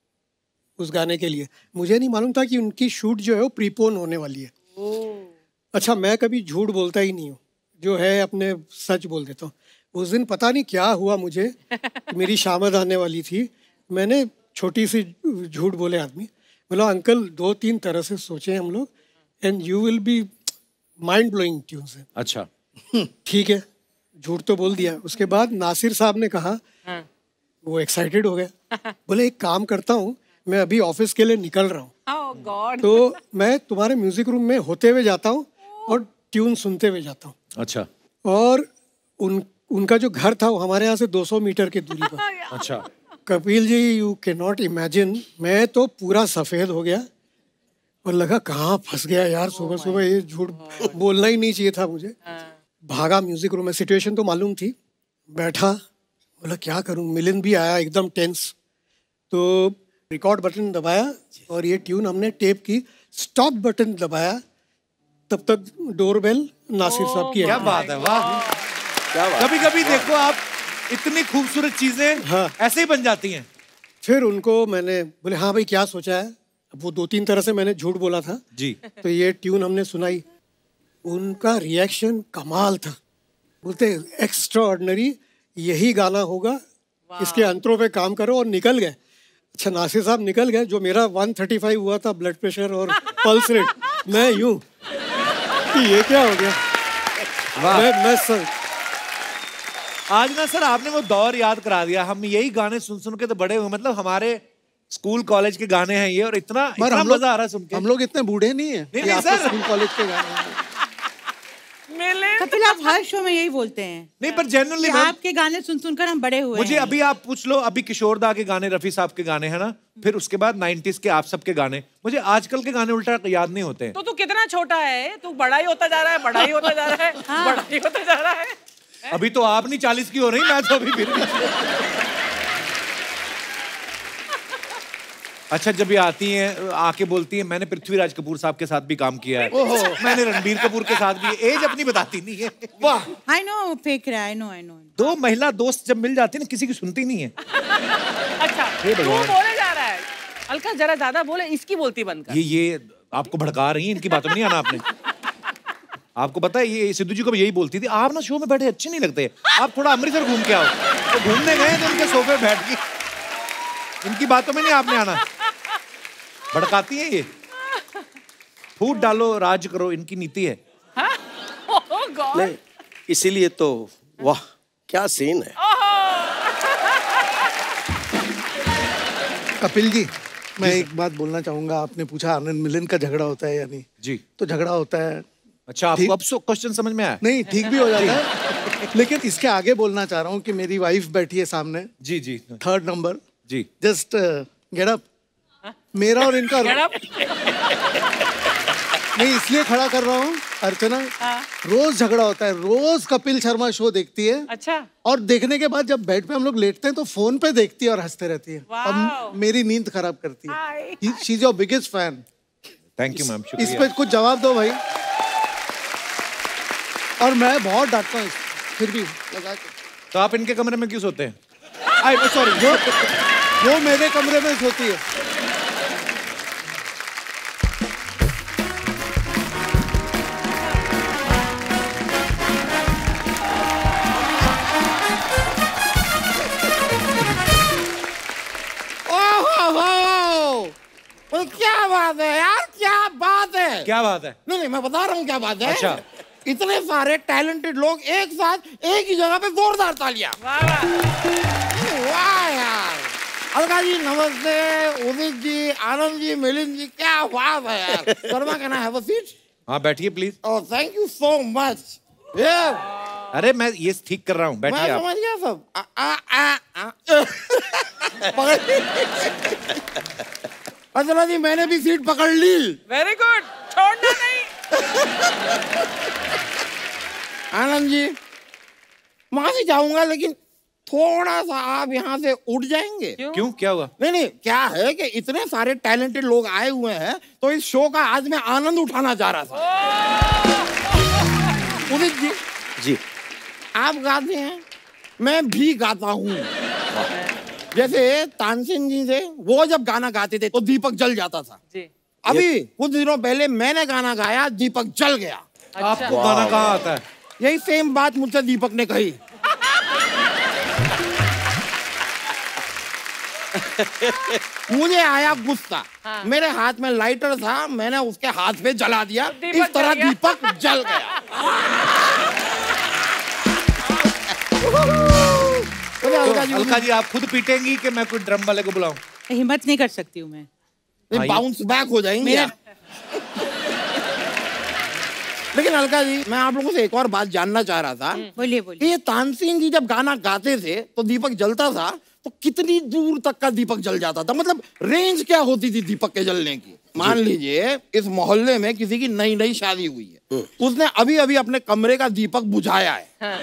S3: उस गाने के लिए? मुझे नहीं मालूम था कि उनकी शूट जो है वो प्रीपोन होने वाली है। अच्छा, मैं कभी झूठ बोलता ही नहीं हूँ, जो है अपने सच बोल देता हूँ। उस दिन पता नहीं क्या हुआ मुझे, मेरी शामद आने वाली थी, मैंने छोटी सी झूठ बोले आदमी, बोला अंकल दो तीन तरह से सोचे हम लोग and you will be mind blowing tunes है।
S1: अच्छा।
S3: ठीक है, झूठ तो बोल दिया। उसके बाद नासिर साहब ने कहा,
S2: हाँ।
S3: वो एक्साइटेड हो गए, बोले एक काम करता हूँ, मैं अभी ऑफिस के लिए निकल रहा हूँ,
S2: Oh God.
S3: तो मैं तुम्हारे म्यूजिक रूम में होते हुए जाता हूँ और ट्यून सुनते हुए जाता हूँ।
S1: अच्छा।
S3: और उन उनका जो घर था वो हमारे यहाँ से दो सौ मीटर की दूरी पर।
S1: अच्छा।
S3: Kapil ji, you can not imagine, मैं तो पूरा सफ़ेद हो गया और लगा कहाँ फंस गया यार, सुबह सुबह ये झूठ बोलना ही नहीं चाहिए था मुझे। भागा म्यूजिक रूम में, सिचुएशन तो मालूम थी, बैठा, बोला क्या करूं। मिलिंद भी आया एकदम टेंस, तो रिकॉर्ड बटन दबाया और ये ट्यून हमने टेप की, स्टॉप बटन दबाया, तब तक डोरबेल नासिर साहब की।
S1: क्या बात है, वाह।
S5: क्या बात।
S1: कभी कभी देखो आप, इतनी खूबसूरत चीजें
S3: हाँ।
S1: ऐसे ही बन जाती हैं।
S3: फिर उनको मैंने बोले हाँ भाई क्या सोचा है? अब वो दो तीन तरह से मैंने झूठ बोला था
S1: जी।
S3: तो ये ट्यून हमने सुनाई, उनका रिएक्शन कमाल था, बोलते एक्स्ट्रा ऑर्डिनरी, यही गाना होगा, इसके अंतरों पे काम करो, और निकल गए। अच्छा, नासिर साहब निकल गए, जो मेरा एक सौ पैंतीस हुआ था ब्लड प्रेशर और पल्स रेट, मैं यूं कि ये क्या हो गया। मैं, मैं सर
S1: आज ना सर आपने वो दौर याद करा दिया, हम यही गाने सुन सुन के तो बड़े हुए, मतलब हमारे स्कूल कॉलेज के गाने हैं ये, और इतना
S4: पर
S1: इतना
S4: हम लोग
S1: मजा आ रहा है सुन के।
S4: हम लोग इतने बूढ़े नहीं है
S1: नहीं,
S4: कि
S1: नहीं,
S4: आपको
S1: सर।
S4: स्कूल कॉलेज के गाने हैं।
S2: मिले
S6: कपिल आप हर शो में यही बोलते हैं
S1: नहीं, पर जेन्युइनली
S6: कि आपके गाने सुन सुनकर हम बड़े हुए
S1: मुझे
S6: हैं।
S1: अभी आप पूछ लो, अभी किशोर दा के गाने, रफी साहब के गाने हैं ना, फिर उसके बाद नाइन्टीज के आप सब के गाने, मुझे आजकल के गाने उल्टा याद नहीं होते हैं।
S2: तो तू कितना छोटा है, तू बड़ा ही होता जा रहा है, बड़ा ही होता जा रहा है, बड़ा ही होता जा रहा है।
S1: अभी तो आप नहीं चालीस की हो रही, मैं तो अभी फिर भी। अच्छा, जब ये आती हैं आके बोलती हैं, मैंने पृथ्वीराज कपूर साहब के साथ भी काम किया है, मैंने रणबीर कपूर के साथ भी, एज अपनी बताती नहीं है। वाह,
S6: आई नो फेक रहा है, आई नो आई नो।
S1: दो महिला दोस्त जब मिल जाती है ना, किसी की सुनती नहीं है।
S2: अच्छा, तू बोले जा रहा है, अलका जरा ज्यादा बोले, इसकी बोलती बंद कर।
S1: ये ये आपको भड़का रही हैं, इनकी बातों में नहीं आना आपने। आपको पता है ये सिद्धू जी को भी यही बोलती थी, आप ना शो में बैठे अच्छे नहीं लगते, आप थोड़ा अमृतसर घूम के आओ। तो घूमने गए तो उनके सोफे बैठ के, इनकी बातों में नहीं आपने आना। भड़काती है ये, फूट डालो राज करो, इनकी नीति है।
S2: Oh God.
S5: नहीं, इसीलिए तो वाह क्या सीन है।
S4: कपिल जी, मैं एक बात बोलना चाहूंगा, आपने पूछा आनंद मिलिंद का झगड़ा होता है या नहीं?
S1: जी।
S4: तो झगड़ा होता है।
S1: अच्छा, आपको अब क्वेश्चन समझ में आया?
S4: नहीं, ठीक भी हो जाता है, लेकिन इसके आगे बोलना चाह रहा हूँ कि मेरी वाइफ बैठी है सामने,
S1: जी जी
S4: थर्ड नंबर
S1: जी,
S4: जस्ट गेट अप, मेरा और इनका
S2: Get up.
S4: नहीं इसलिए खड़ा कर रहा हूँ अर्चना, रोज झगड़ा होता है, रोज कपिल शर्मा शो देखती है।
S2: अच्छा।
S4: और देखने के बाद जब बेड पे हम लोग लेटते हैं तो फोन पे देखती है और हंसते रहती है। अब मेरी नींद खराब करती है। She is your biggest fan.
S1: Thank you ma'am,
S4: इस पे कुछ जवाब दो भाई। और मैं बहुत डांटता हूँ फिर भी लगा के।
S1: तो आप इनके कमरे में क्यों सोते हैं?
S4: सॉरी, वो वो मेरे कमरे में सोती है।
S8: तो क्या बात है यार, क्या बात है।
S1: क्या बात है?
S8: नहीं नहीं मैं बता रहा हूँ क्या बात है।
S1: अच्छा।
S8: इतने सारे टैलेंटेड लोग एक साथ एक ही जगह पे जोरदार तालियां। वाह यार। अलका जी नमस्ते, उदित जी, आनंद जी, मिलिंद जी, क्या बात है यार। Sharma can I have a seat?
S1: हाँ बैठिए please.
S8: Oh thank you so much.
S1: अरे मैं ये ठीक कर रहा हूँ, बैठिए
S8: मैं
S1: आप।
S8: समझ गया सब। आ, आ, आ, आ। अर्चना जी मैंने भी सीट पकड़ ली।
S2: वेरी गुड, छोड़ना नहीं।
S8: आनंद जी माफी चाहूंगा लेकिन थोड़ा सा आप यहाँ से उठ जाएंगे।
S2: क्यों?
S1: क्यों, क्या हुआ?
S8: नहीं नहीं क्या है कि इतने सारे टैलेंटेड लोग आए हुए हैं तो इस शो का आज मैं आनंद उठाना चाह रहा था। उदित जी
S5: जी
S8: आप गाते हैं, मैं भी गाता हूँ। जैसे तानसेन जी थे, वो जब गाना गाते थे तो दीपक जल जाता था
S2: जी।
S8: अभी कुछ दिनों पहले मैंने गाना गाया, दीपक जल गया।
S2: अच्छा।
S1: आपको गाना कहाँ आता है?
S8: यही सेम बात मुझसे दीपक ने कही। मुझे आया गुस्सा। हाँ। मेरे हाथ में लाइटर था, मैंने उसके हाथ पे जला दिया। इस तरह दीपक जल गया।
S1: तो अलका जी आप खुद पीटेंगी कि मैं कोई ड्रम वाले को बुलाऊं?
S6: हिम्मत नहीं कर सकती हूँ मैं।
S8: बाउंस बैक हो जाएंगे। लेकिन अलका जी मैं आप लोगों से एक और बात जानना चाह रहा था।
S6: बोलिए बोलिए।
S8: ये तानसेन जी जब गाना गाते थे तो दीपक जलता था, तो कितनी दूर तक का दीपक जल जाता था? मतलब रेंज क्या होती थी दीपक के जलने की? मान लीजिए इस मोहल्ले में किसी की नई नई शादी हुई है, उसने अभी अभी अपने कमरे का दीपक बुझाया है। हाँ।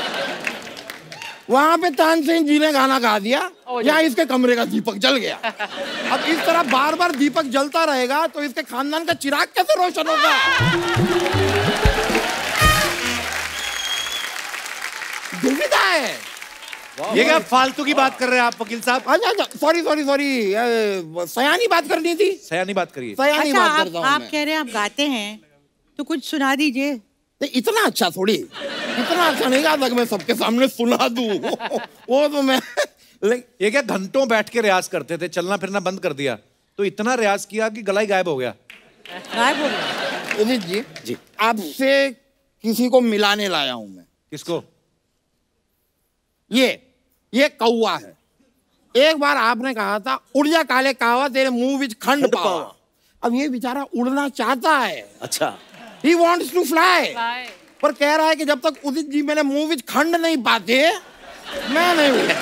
S8: वहां पे तानसेन जी ने गाना गा दिया, यहाँ इसके कमरे का दीपक जल गया। अब इस तरह बार बार दीपक जलता रहेगा तो इसके खानदान का चिराग कैसे रोशन होगा? दुविधा है।
S1: ये क्या फालतू की बात कर रहे हैं आप वकील साहब?
S8: अच्छा अच्छा सॉरी सॉरी सॉरी सयानी बात करनी थी।
S1: सयानी बात करिए।
S8: सयानी
S6: अच्छा,
S8: बात
S6: आप,
S8: करता हूँ
S6: आप
S8: मैं।
S6: कह रहे हैं आप गाते हैं तो कुछ सुना दीजिए।
S8: इतना अच्छा थोड़ी, इतना अच्छा नहीं गाता कि मैं सबके सामने सुना दूं। वो तो मैं
S1: ये क्या घंटों बैठ के रियाज करते थे, चलना फिरना बंद कर दिया तो इतना रियाज किया कि गला ही गायब हो गया।
S6: गायब हो गया।
S8: उदित जी जी आपसे किसी को मिलाने लाया हूं मैं।
S1: किसको?
S8: ये ये कौवा है। एक बार आपने कहा था उड़ जा काले कावा तेरे मुंह विच खंड पावा। अब ये बेचारा उड़ना चाहता है।
S5: अच्छा।
S8: He wants to fly. पर कह रहा है कि जब तक उदित जी मेरे मुंह विच खंड नहीं पाते मैं नहीं हूँ।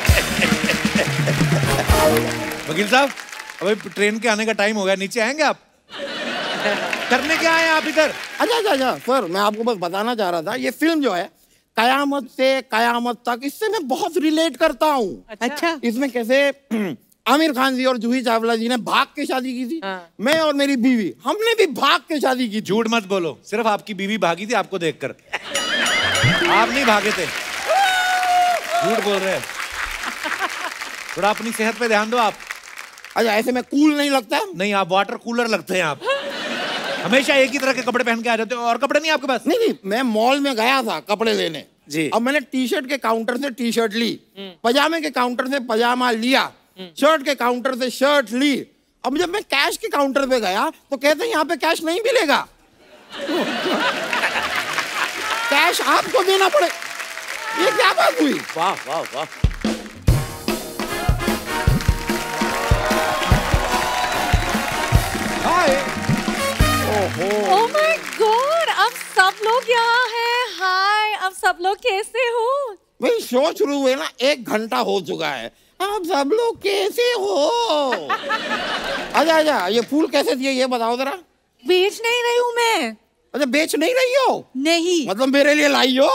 S1: वकील साहब अभी ट्रेन के आने का टाइम हो गया, नीचे आएंगे आप? करने क्या आए आप इधर? अच्छा
S8: अच्छा अच्छा सर मैं आपको बस बताना चाह रहा था, ये फिल्म जो है कयामत से कयामत तक, इससे मैं बहुत रिलेट करता हूँ।
S6: अच्छा।
S8: इसमें कैसे आमिर खान जी और जूही चावला जी ने भाग के शादी की थी। हाँ। मैं और मेरी बीवी हमने भी भाग के शादी की।
S1: झूठ मत बोलो, सिर्फ आपकी बीवी भागी थी आपको देखकर, आप नहीं भागे थे। झूठ बोल रहे हैं। थोड़ा अपनी सेहत पे ध्यान दो आप।
S8: अच्छा ऐसे में कूल नहीं लगता?
S1: नहीं आप वाटर कूलर लगते हैं आप। हमेशा एक ही तरह के कपड़े पहन के आ जाते हो। और कपड़े नहीं आपके पास?
S8: नहीं नहीं मैं मॉल में गया था कपड़े लेने
S5: जी।
S8: अब मैंने टी शर्ट के काउंटर से टी शर्ट ली, पजामे के काउंटर से पजामा लिया, शर्ट के काउंटर से शर्ट ली। अब जब मैं कैश के काउंटर पे गया तो कहते हैं यहाँ पे कैश नहीं मिलेगा, कैश आपको देना पड़े। ये क्या बात हुई?
S5: वाह वाह वाह।
S8: हाय।
S9: ओह माय गॉड, अब सब लोग यहाँ हैं। हाय, अब सब लोग कैसे हो?
S8: भाई शो शुरू हुए ना एक घंटा हो चुका है, आप सब लोग कैसे हो? अच्छा अच्छा ये फूल कैसे दिए ये बताओ जरा।
S9: बेच नहीं रही हूँ मैं।
S8: अच्छा बेच नहीं रही हो?
S9: नहीं।
S8: मतलब मेरे लिए लाई हो?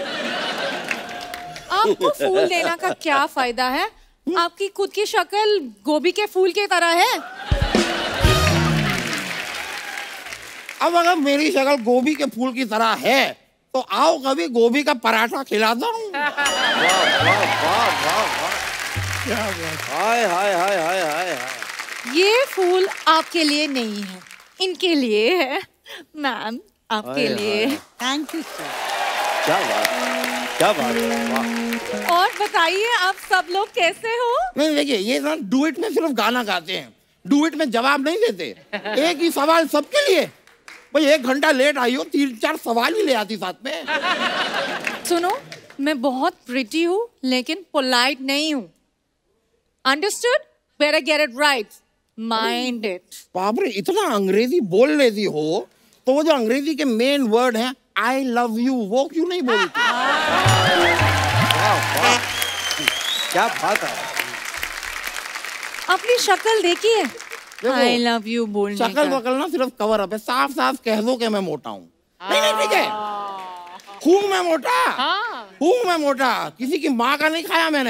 S9: आपको फूल देना का क्या फायदा है? आपकी खुद की शक्ल गोभी के फूल की तरह है।
S8: अब अगर मेरी शक्ल गोभी के फूल की तरह है तो आओ कभी गोभी का पराठा खिलाता हूँ।
S5: हाय हाय हाय हाय हाय हाय।
S9: ये फूल आपके लिए नहीं है, इनके लिए है मैम, आपके लिए।
S6: Thank you sir.
S5: क्या बात, क्या बात है।
S9: और बताइए आप सब लोग कैसे हो?
S8: नहीं देखिए, ये ना डुएट में सिर्फ गाना गाते हैं, डुएट में जवाब नहीं देते। एक ही सवाल सबके लिए। भाई एक घंटा लेट आई हो, तीन चार सवाल ही ले आती साथ में।
S9: सुनो, मैं बहुत प्रिटी हूँ लेकिन पोलाइट नहीं हूँ। Understood? Better get it right, mind it.
S8: बाप रे, इतना अंग्रेजी बोल लेती हो तो वो जो अंग्रेजी के मेन वर्ड हैं आई लव यू, वो क्यों नहीं बोलती?
S5: क्या बात है।
S9: अपनी शक्ल देखिए, आई लव यू बोलने का।
S8: शक्ल वकल ना सिर्फ कवर अप है, साफ साफ कह दो कि मैं मोटा हूँ। नहीं नहीं ठीक है, हूँ मैं मोटा, हूँ मैं मोटा, किसी की माँ का नहीं खाया मैंने।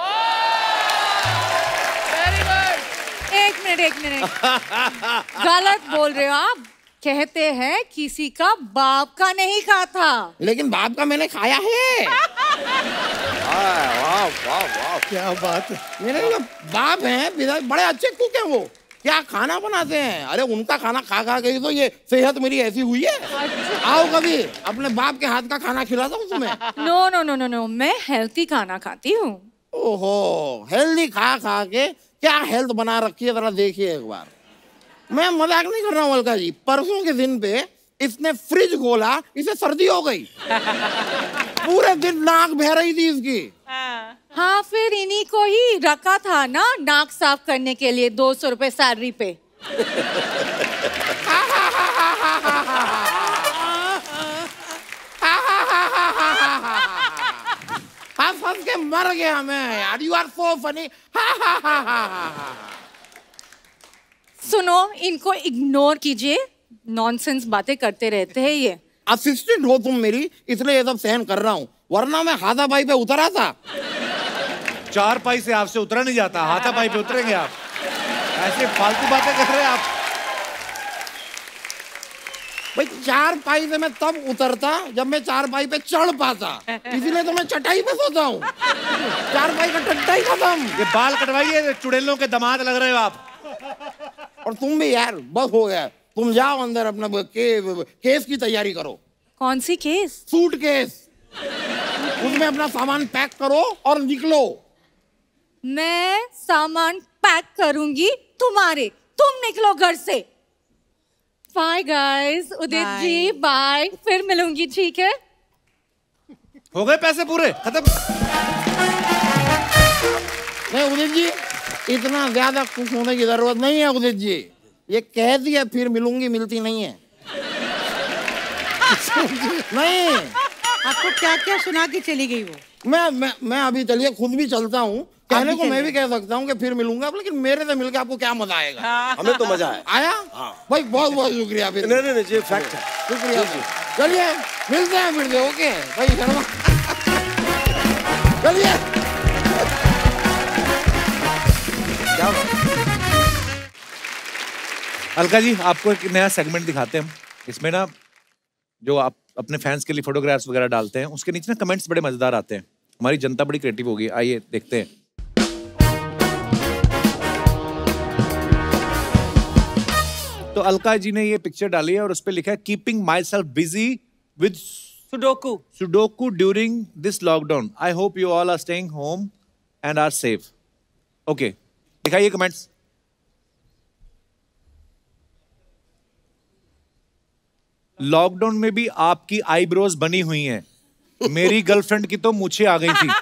S9: एक मिनट एक मिनट गलत बोल रहे हो आप। कहते हैं किसी का बाप का नहीं खाता।
S8: लेकिन बाप का मैंने खाया है।
S5: वाह वाह वाह,
S8: क्या बात है। मेरे जो बाप हैं बड़े अच्छे कुक हैं, वो क्या खाना बनाते हैं। अरे उनका खाना खा खा के तो ये सेहत मेरी ऐसी हुई है। आओ कभी अपने बाप के हाथ का खाना खिलाता हूँ तुम्हें।
S9: No no no no no, मैं हेल्थी खाना खाती हूँ।
S8: ओहो, हेल्दी खा खा के क्या हेल्थ बना रखी है, जरा देखिए एक बार। मैं मजाक नहीं कर रहा हूँ अलका जी, परसों के दिन पे इसने फ्रिज खोला, इसे सर्दी हो गई। पूरे दिन नाक बह रही थी इसकी।
S9: हाँ फिर इन्हीं को ही रखा था ना नाक साफ करने के लिए, दो सौ रुपए सैलरी पे।
S8: हंस हंस के मर गया मैं यार। You are so funny.
S9: सुनो, इनको इग्नोर कीजिए, नॉनसेंस बातें करते रहते हैं ये।
S8: असिस्टेंट हो तुम मेरी, इसलिए ये सब सहन कर रहा हूँ, वरना मैं हाथापाई पे उतरा था।
S1: चार पाई से आपसे उतरा नहीं जाता, हाथापाई पे उतरेंगे आप। ऐसे फालतू बातें कर रहे हैं आप।
S8: भाई चार पाई से मैं तब उतरता जब मैं चार पाई पे चढ़ पाता, इसीलिए तो मैं चटाई पे सोता हूँ। चार पाई का टट्टा ही खत्म।
S1: ये बाल कटवाइए, चुड़ैलों के दामाद लग रहे हो आप।
S8: और तुम भी यार, बस हो गया। तुम जाओ अंदर अपना के, केस की तैयारी करो।
S9: कौन सी केस?
S8: Suit case. उसमें अपना सामान पैक करो और निकलो।
S9: मैं सामान पैक करूंगी तुम्हारे, तुम निकलो घर से। Bye guys, Udit ji bye, फिर मिलूंगी, ठीक है?
S1: हो गए पैसे पूरे खत्म।
S8: नहीं उदित जी, इतना ज्यादा खुश होने की जरूरत नहीं है उदित जी। ये कह दिया फिर मिलूंगी, मिलती नहीं है। नहीं,
S6: आपको क्या क्या सुना के चली गई वो?
S8: मैं मैं मैं अभी चलिए खुद भी चलता हूँ। कहने को मैं भी कह सकता हूँ कि फिर मिलूंगा, लेकिन मेरे से मिलकर आपको क्या मजा आएगा?
S5: हमें तो मजा आया।
S8: आया? हाँ। भाई बहुत बहुत शुक्रिया। फिर
S5: नहीं नहीं ये फैक्ट है।
S8: शुक्रिया जी। चलिए मिलते हैं फिर से। ओके भाई शर्मा, चलिए।
S5: क्या
S1: अलका जी, आपको एक नया सेगमेंट दिखाते हैं हम। इसमें ना जो आप अपने फैंस के लिए फोटोग्राफ्स वगैरह डालते हैं, उसके नीचे ना कमेंट्स बड़े मजेदार आते हैं। हमारी जनता बड़ी क्रिएटिव होगी, आइए देखते हैं। तो अलका जी ने ये पिक्चर डाली है और उस पे लिखा है keeping myself busy with
S2: sudoku
S1: sudoku during this lockdown. I hope you all are staying home and are safe. Okay, दिखाइए कमेंट्स। लॉकडाउन में भी आपकी आईब्रोज बनी हुई हैं। मेरी गर्लफ्रेंड की तो मूछें आ गई थी।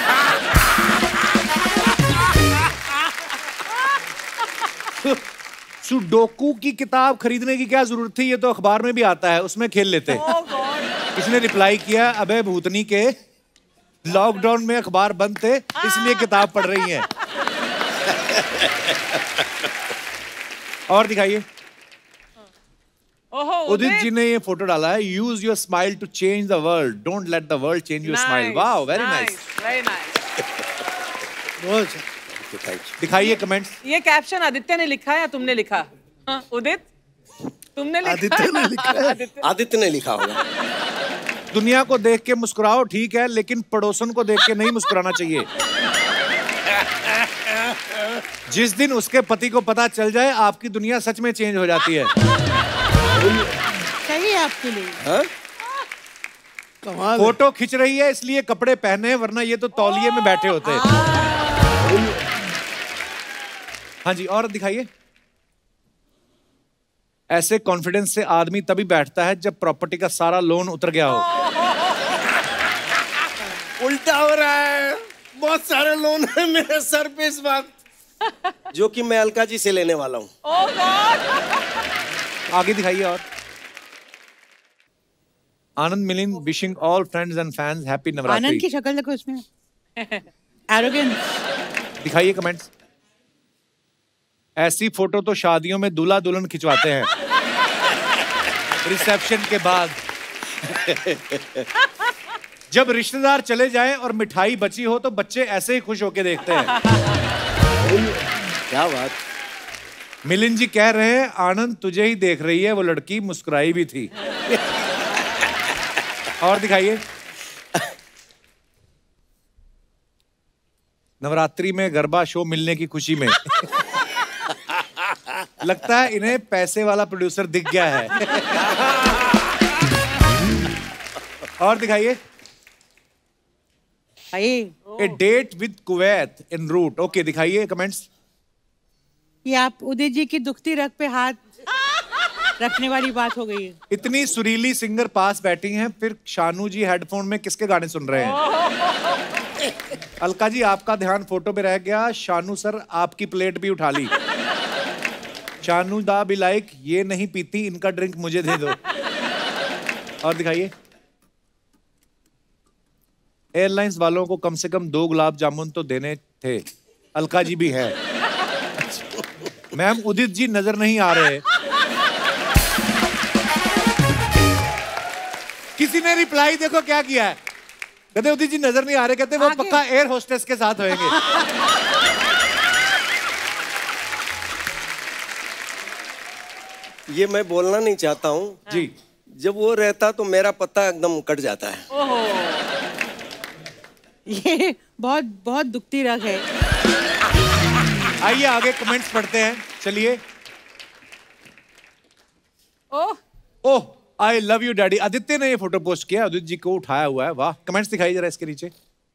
S1: सुडोकू की किताब खरीदने की क्या जरूरत थी, ये तो अखबार में भी आता है, उसमें खेल लेते। इसने रिप्लाई किया, अबे भूतनी के, लॉकडाउन में अखबार बंद थे इसलिए किताब पढ़ रही हैं। और दिखाइए। उदित जी ने ये फोटो डाला है, use your smile to change the world, don't let the world change your smile. Wow, very nice,
S2: very nice,
S3: बहुत अच्छा।
S1: दिखाइए कमेंट्स।
S2: ये कैप्शन आदित्य ने लिखा है या तुमने लिखा? हाँ, उदित तुमने लिखा?
S4: आदित्य ने लिखा है।
S5: आदित्य ने लिखा होगा।
S1: दुनिया को देख के मुस्कुराओ ठीक है, लेकिन पड़ोसन को देख के नहीं मुस्कुराना चाहिए। जिस दिन उसके पति को पता चल जाए आपकी दुनिया सच में चेंज हो जाती है।
S6: सही है आपके लिए।
S5: हाँ?
S4: कमाल।
S1: फोटो खिंच रही है इसलिए कपड़े पहने, वरना ये तो तौलिए में बैठे होते हैं। हाँ जी, और दिखाइए। ऐसे कॉन्फिडेंस से आदमी तभी बैठता है जब प्रॉपर्टी का सारा लोन उतर गया हो।
S5: उल्टा हो रहा है, बहुत सारे लोन है मेरे सर पे इस वक्त, जो कि मैं अलका जी से लेने वाला हूँ।
S2: Oh God!
S1: आगे दिखाइए। और Anand Milind wishing all friends and fans happy Navratri.
S6: Anand की शक्ल देखो इसमें, एरोगेंस।
S1: दिखाइए कमेंट्स। ऐसी फोटो तो शादियों में दूल्हा दुल्हन खिंचवाते हैं रिसेप्शन के बाद। जब रिश्तेदार चले जाएं और मिठाई बची हो तो बच्चे ऐसे ही खुश होके देखते हैं।
S5: क्या बात।
S1: मिलिंद जी कह रहे हैं आनंद तुझे ही देख रही है, वो लड़की मुस्कुराई भी थी। और दिखाइए। नवरात्रि में गरबा शो मिलने की खुशी में लगता है इन्हें पैसे वाला प्रोड्यूसर दिख गया है। और दिखाइए। A date with Kuwait in route. Okay, दिखाइए कमेंट्स।
S6: ये आप उदित जी की दुखती रग पे हाथ रखने वाली बात हो गई है।
S1: इतनी सुरीली सिंगर पास बैठी हैं, फिर शानू जी हेडफोन में किसके गाने सुन रहे हैं? अलका जी आपका ध्यान फोटो पे रह गया, शानू सर आपकी प्लेट भी उठा ली। शानू दा भी लाइक, ये नहीं पीती, इनका ड्रिंक मुझे दे दो। और दिखाइए। एयरलाइंस वालों को कम से कम दो गुलाब जामुन तो देने थे, अलका जी भी है। मैम उदित जी नजर नहीं आ रहे। किसी ने रिप्लाई देखो क्या किया है, कहते उदित जी नजर नहीं आ रहे, कहते वो पक्का एयर होस्टेस के साथ होंगे।
S5: ये मैं बोलना नहीं चाहता हूँ
S1: जी,
S5: जब वो रहता तो मेरा पत्ता एकदम कट जाता है।
S6: ये बहुत बहुत दुखती रग है।
S1: आइए आगे कमेंट्स पढ़ते हैं, चलिए।
S2: Oh
S1: oh, I love you daddy. Aditya ने ये फोटो पोस्ट किया, उदित जी को उठाया हुआ है। वाह, कमेंट्स दिखाइए जरा इसके नीचे।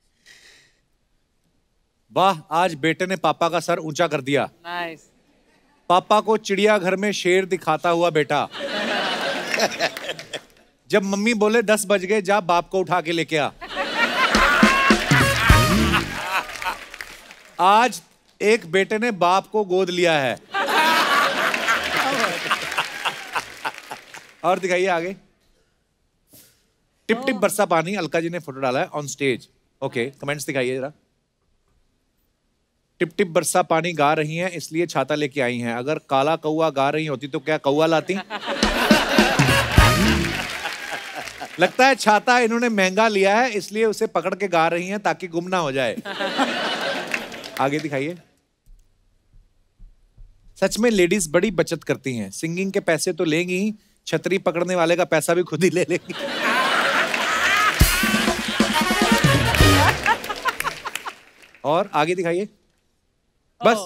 S1: वाह, आज बेटे ने पापा का सर ऊंचा कर दिया।
S2: नाइस।
S1: पापा को चिड़ियाघर में शेर दिखाता हुआ बेटा। जब मम्मी बोले दस बज गए, जा बाप को उठा के लेके आ। आज एक बेटे ने बाप को गोद लिया है। और दिखाइए आगे। टिप टिप बरसा पानी, अलका जी ने फोटो डाला है ऑन स्टेज। ओके, कमेंट्स दिखाइए जरा। टिप टिप बरसा पानी गा रही हैं इसलिए छाता लेके आई हैं, अगर काला कौआ गा रही होती तो क्या कौआ लाती? लगता है छाता इन्होंने महंगा लिया है इसलिए उसे पकड़ के गा रही हैं ताकि गुम ना हो जाए। आगे दिखाइए। सच में लेडीज बड़ी बचत करती हैं, सिंगिंग के पैसे तो लेंगी ही, छतरी पकड़ने वाले का पैसा भी खुद ही ले लेंगी। और आगे दिखाइए। बस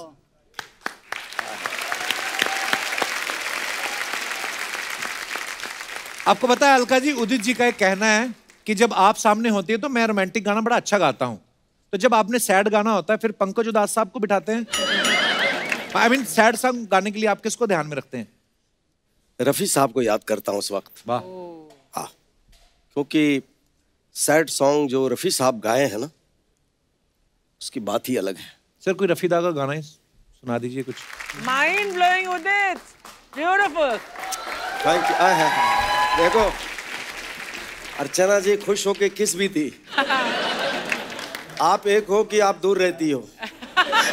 S1: आपको पता है अलका जी, उदित जी का एक कहना है कि जब आप सामने होती है तो मैं रोमांटिक गाना बड़ा अच्छा गाता हूं, तो जब आपने सैड गाना होता है फिर पंकज उदास साहब को बिठाते हैं। आई मीन सैड सॉन्ग गाने के लिए आप किसको ध्यान में रखते हैं?
S5: रफी साहब को याद करता हूँ उस वक्त।
S1: वाह।
S5: हाँ, क्योंकि सैड सॉन्ग जो रफी साहब गाए हैं ना, उसकी बात ही अलग है।
S1: सर कोई रफी दा का गाना ही सुना दीजिए कुछ।
S2: Mind blowing Udit, beautiful.
S5: Thank you. देखो अर्चना जी खुश होके किस भी थी। आप एक हो कि आप दूर रहती हो।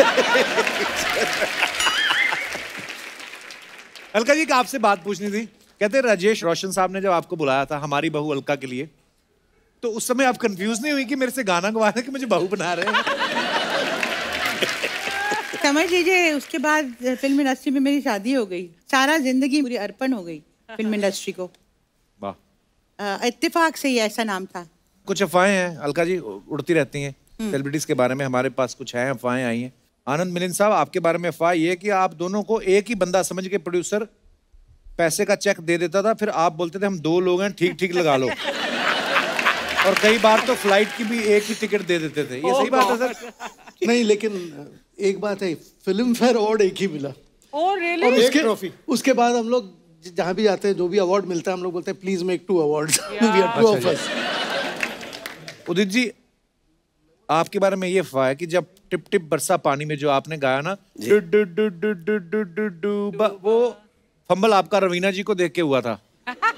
S1: अलका जी आपसे बात पूछनी थी। कहते हैं राजेश रोशन साहब ने जब आपको बुलाया था हमारी बहू अलका के लिए, तो उस समय आप कंफ्यूज नहीं हुई कि मेरे से गाना गवा रहे हैं कि मुझे बहू बना रहे हैं?
S6: समझ लीजिए उसके बाद फिल्म इंडस्ट्री में मेरी शादी हो गई, सारा जिंदगी पूरी अर्पण हो गई फिल्म इंडस्ट्री को। वाह। इत्तेफाक से ही ऐसा नाम था।
S1: कुछ अफवाहें हैं अलका जी, उड़ती रहती हैं सेलिब्रिटीज के बारे में, हमारे पास कुछ है अफवाहें आई हैं। आनंद मिलिंद साहब, आपके बारे में अफवाह ये है कि आप दोनों को एक ही बंदा समझ के प्रोड्यूसर पैसे का चेक दे देता था, फिर आप बोलते थे हम दो लोग हैं ठीक ठीक लगा लो, और कई बार तो फ्लाइट की भी एक ही टिकट दे देते थे। ये सही बात है सर?
S4: नहीं, लेकिन एक बात है, फिल्म फेयर अवार्ड एक ही मिला।
S2: Oh really?
S4: और उसके, ट्रॉफी उसके बाद हम लोग जहाँ भी जाते हैं, जो भी अवार्ड मिलता है, हम लोग बोलते हैं please make two awards, we are two of us.
S1: Udit ji, आपके बारे में ये अफवाह है कि जब टिप टिप बरसा पानी में जो आपने गाया ना, डु डु डु डु डु डु डु डु, वो फंबल आपका रवीना जी को देख के हुआ था।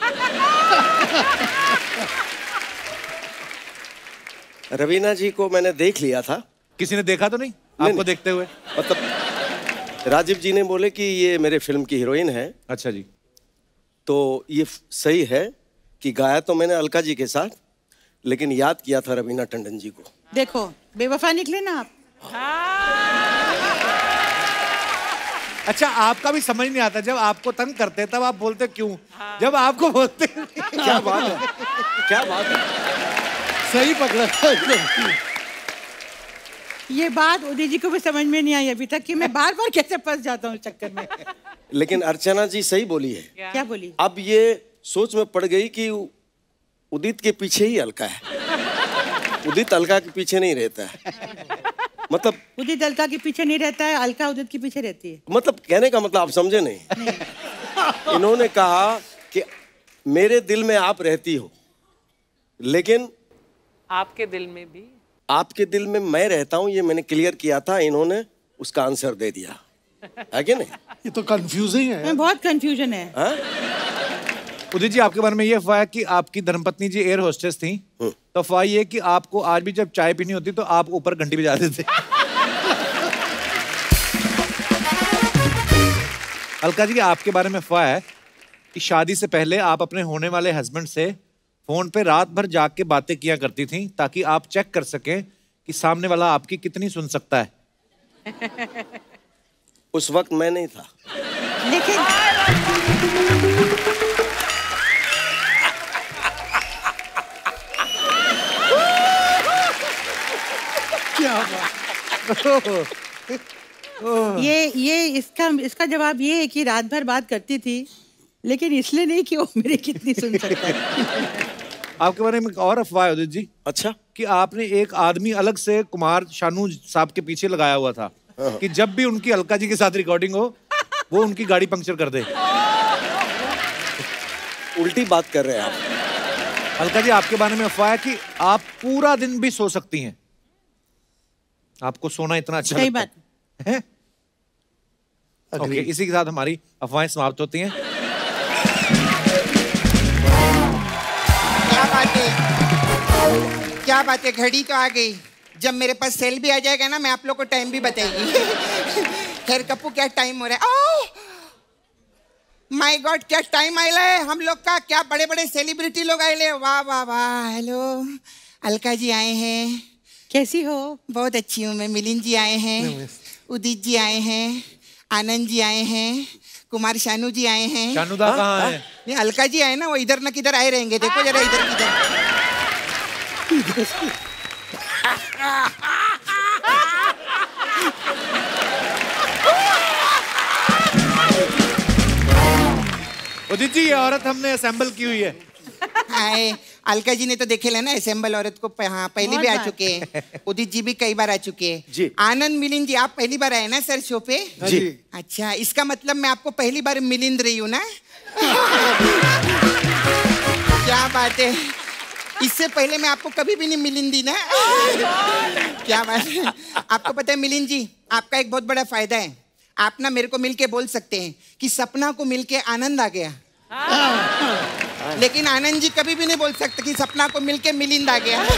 S5: रवीना जी को मैंने देख लिया था।
S1: किसी ने देखा तो नहीं आपको नहीं, देखते हुए?
S5: मतलब राजीव जी ने बोले कि ये मेरे फिल्म की हीरोइन है।
S1: अच्छा जी।
S5: तो ये सही है कि गाया तो मैंने अलका जी के साथ, लेकिन याद किया था रवीना टंडन जी को।
S6: देखो बेवफा निकले ना आप।
S1: अच्छा, आपका भी समझ नहीं आता, जब आपको तंग करते तब आप बोलते क्यों, जब आपको बोलते
S5: क्या बात है, क्या बात है,
S4: सही पकड़ा था।
S6: ये बात उदय जी को भी समझ में नहीं आई अभी तक कि मैं बार बार कैसे फंस जाता हूँ चक्कर में।
S5: लेकिन अर्चना जी सही बोली है।
S6: क्या, क्या बोली?
S5: अब ये सोच में पड़ गई कि उदित के पीछे ही अलका है, उदित अलका के पीछे नहीं रहता है। मतलब
S6: उदित अलका के पीछे नहीं रहता है, अलका उदित के पीछे रहती है।
S5: मतलब कहने का मतलब आप समझे नहीं, नहीं। इन्होंने कहा कि मेरे दिल में आप रहती हो, लेकिन
S2: आपके दिल में भी,
S5: आपके दिल में मैं रहता हूं, ये मैंने क्लियर किया था, इन्होंने उसका आंसर दे दिया है कि नहीं?
S4: ये तो कंफ्यूजिंग है।
S6: बहुत कंफ्यूजन है।
S5: हा?
S1: उदित जी, आपके बारे में ये अफवाह है कि आपकी धर्मपत्नी जी एयर होस्टेस थी, तो अफवाह ये कि आपको आज भी जब चाय पीनी होती तो आप ऊपर घंटी बजाते थे। अलका जी, आपके बारे में अफवाह है कि शादी से पहले आप अपने होने वाले हस्बैंड से फोन पे रात भर जाग के बातें किया करती थी, ताकि आप चेक कर सकें कि सामने वाला आपकी कितनी सुन सकता है।
S5: उस वक्त मैं नहीं था,
S6: लेकिन
S4: क्या
S6: ये ये इसका इसका जवाब ये है कि रात भर बात करती थी, लेकिन इसलिए नहीं कि वो मेरी कितनी सुन सकता है।
S1: आपके बारे में एक और अफवाह है उदित जी।
S5: अच्छा?
S1: कि आपने एक आदमी अलग से कुमार शानू साहब के पीछे लगाया हुआ था कि जब भी उनकी अलका जी के साथ रिकॉर्डिंग हो वो उनकी गाड़ी पंक्चर कर दे।
S5: उल्टी बात कर रहे हैं आप।
S1: अलका जी, आपके बारे में अफवाह है कि आप पूरा दिन भी सो सकती हैं, आपको सोना इतना अच्छा
S6: सही
S1: लगता
S6: बात
S1: है? ओके, इसी के साथ हमारी अफवाहें समाप्त होती हैं।
S10: क्या बात है, क्या बात है, घड़ी तो आ गई। जब मेरे पास सेल भी आ जाएगा ना, मैं आप लोग को टाइम भी बताएगी। खैर कप्पू, क्या टाइम हो रहा है? ओह माय गॉड, क्या टाइम आया है हम लोग का, क्या बड़े बड़े सेलिब्रिटी लोग आए ले। वाह वाह वाह। हेलो, अलका जी आए हैं।
S6: कैसी हो?
S10: बहुत अच्छी हूँ मैं। मिलिंद जी आए हैं, उदित जी आए हैं, आनंद जी आए हैं, कुमार शानू जी आए हैं।
S1: शानूदा कहाँ है?
S10: ये अलका जी आए ना, वो इधर न किधर आए रहेंगे। देखो जरा इधर किधर।
S1: उदित जी, ये औरत हमने असेंबल की हुई है।
S10: आए, अलका जी ने तो देखे लेना असेंबल औरत को। हाँ, पहले भी आ चुके हैं। उदित जी भी कई बार आ चुके हैं। आनंद मिलिंद जी, आप पहली बार आए ना सर शो पे?
S4: जी।
S10: अच्छा, इसका मतलब मैं आपको पहली बार मिलिंद रही हूँ ना? क्या बात है, इससे पहले मैं आपको कभी भी नहीं मिलिंदी ना। क्या बात है। आपको पता है मिलिंद जी, आपका एक बहुत बड़ा फायदा है, आप ना मेरे को मिलके बोल सकते हैं कि सपना को मिलके आनंद आ गया। लेकिन आनंद जी कभी भी नहीं बोल सकते कि सपना को मिलके मिलिंद आ गया।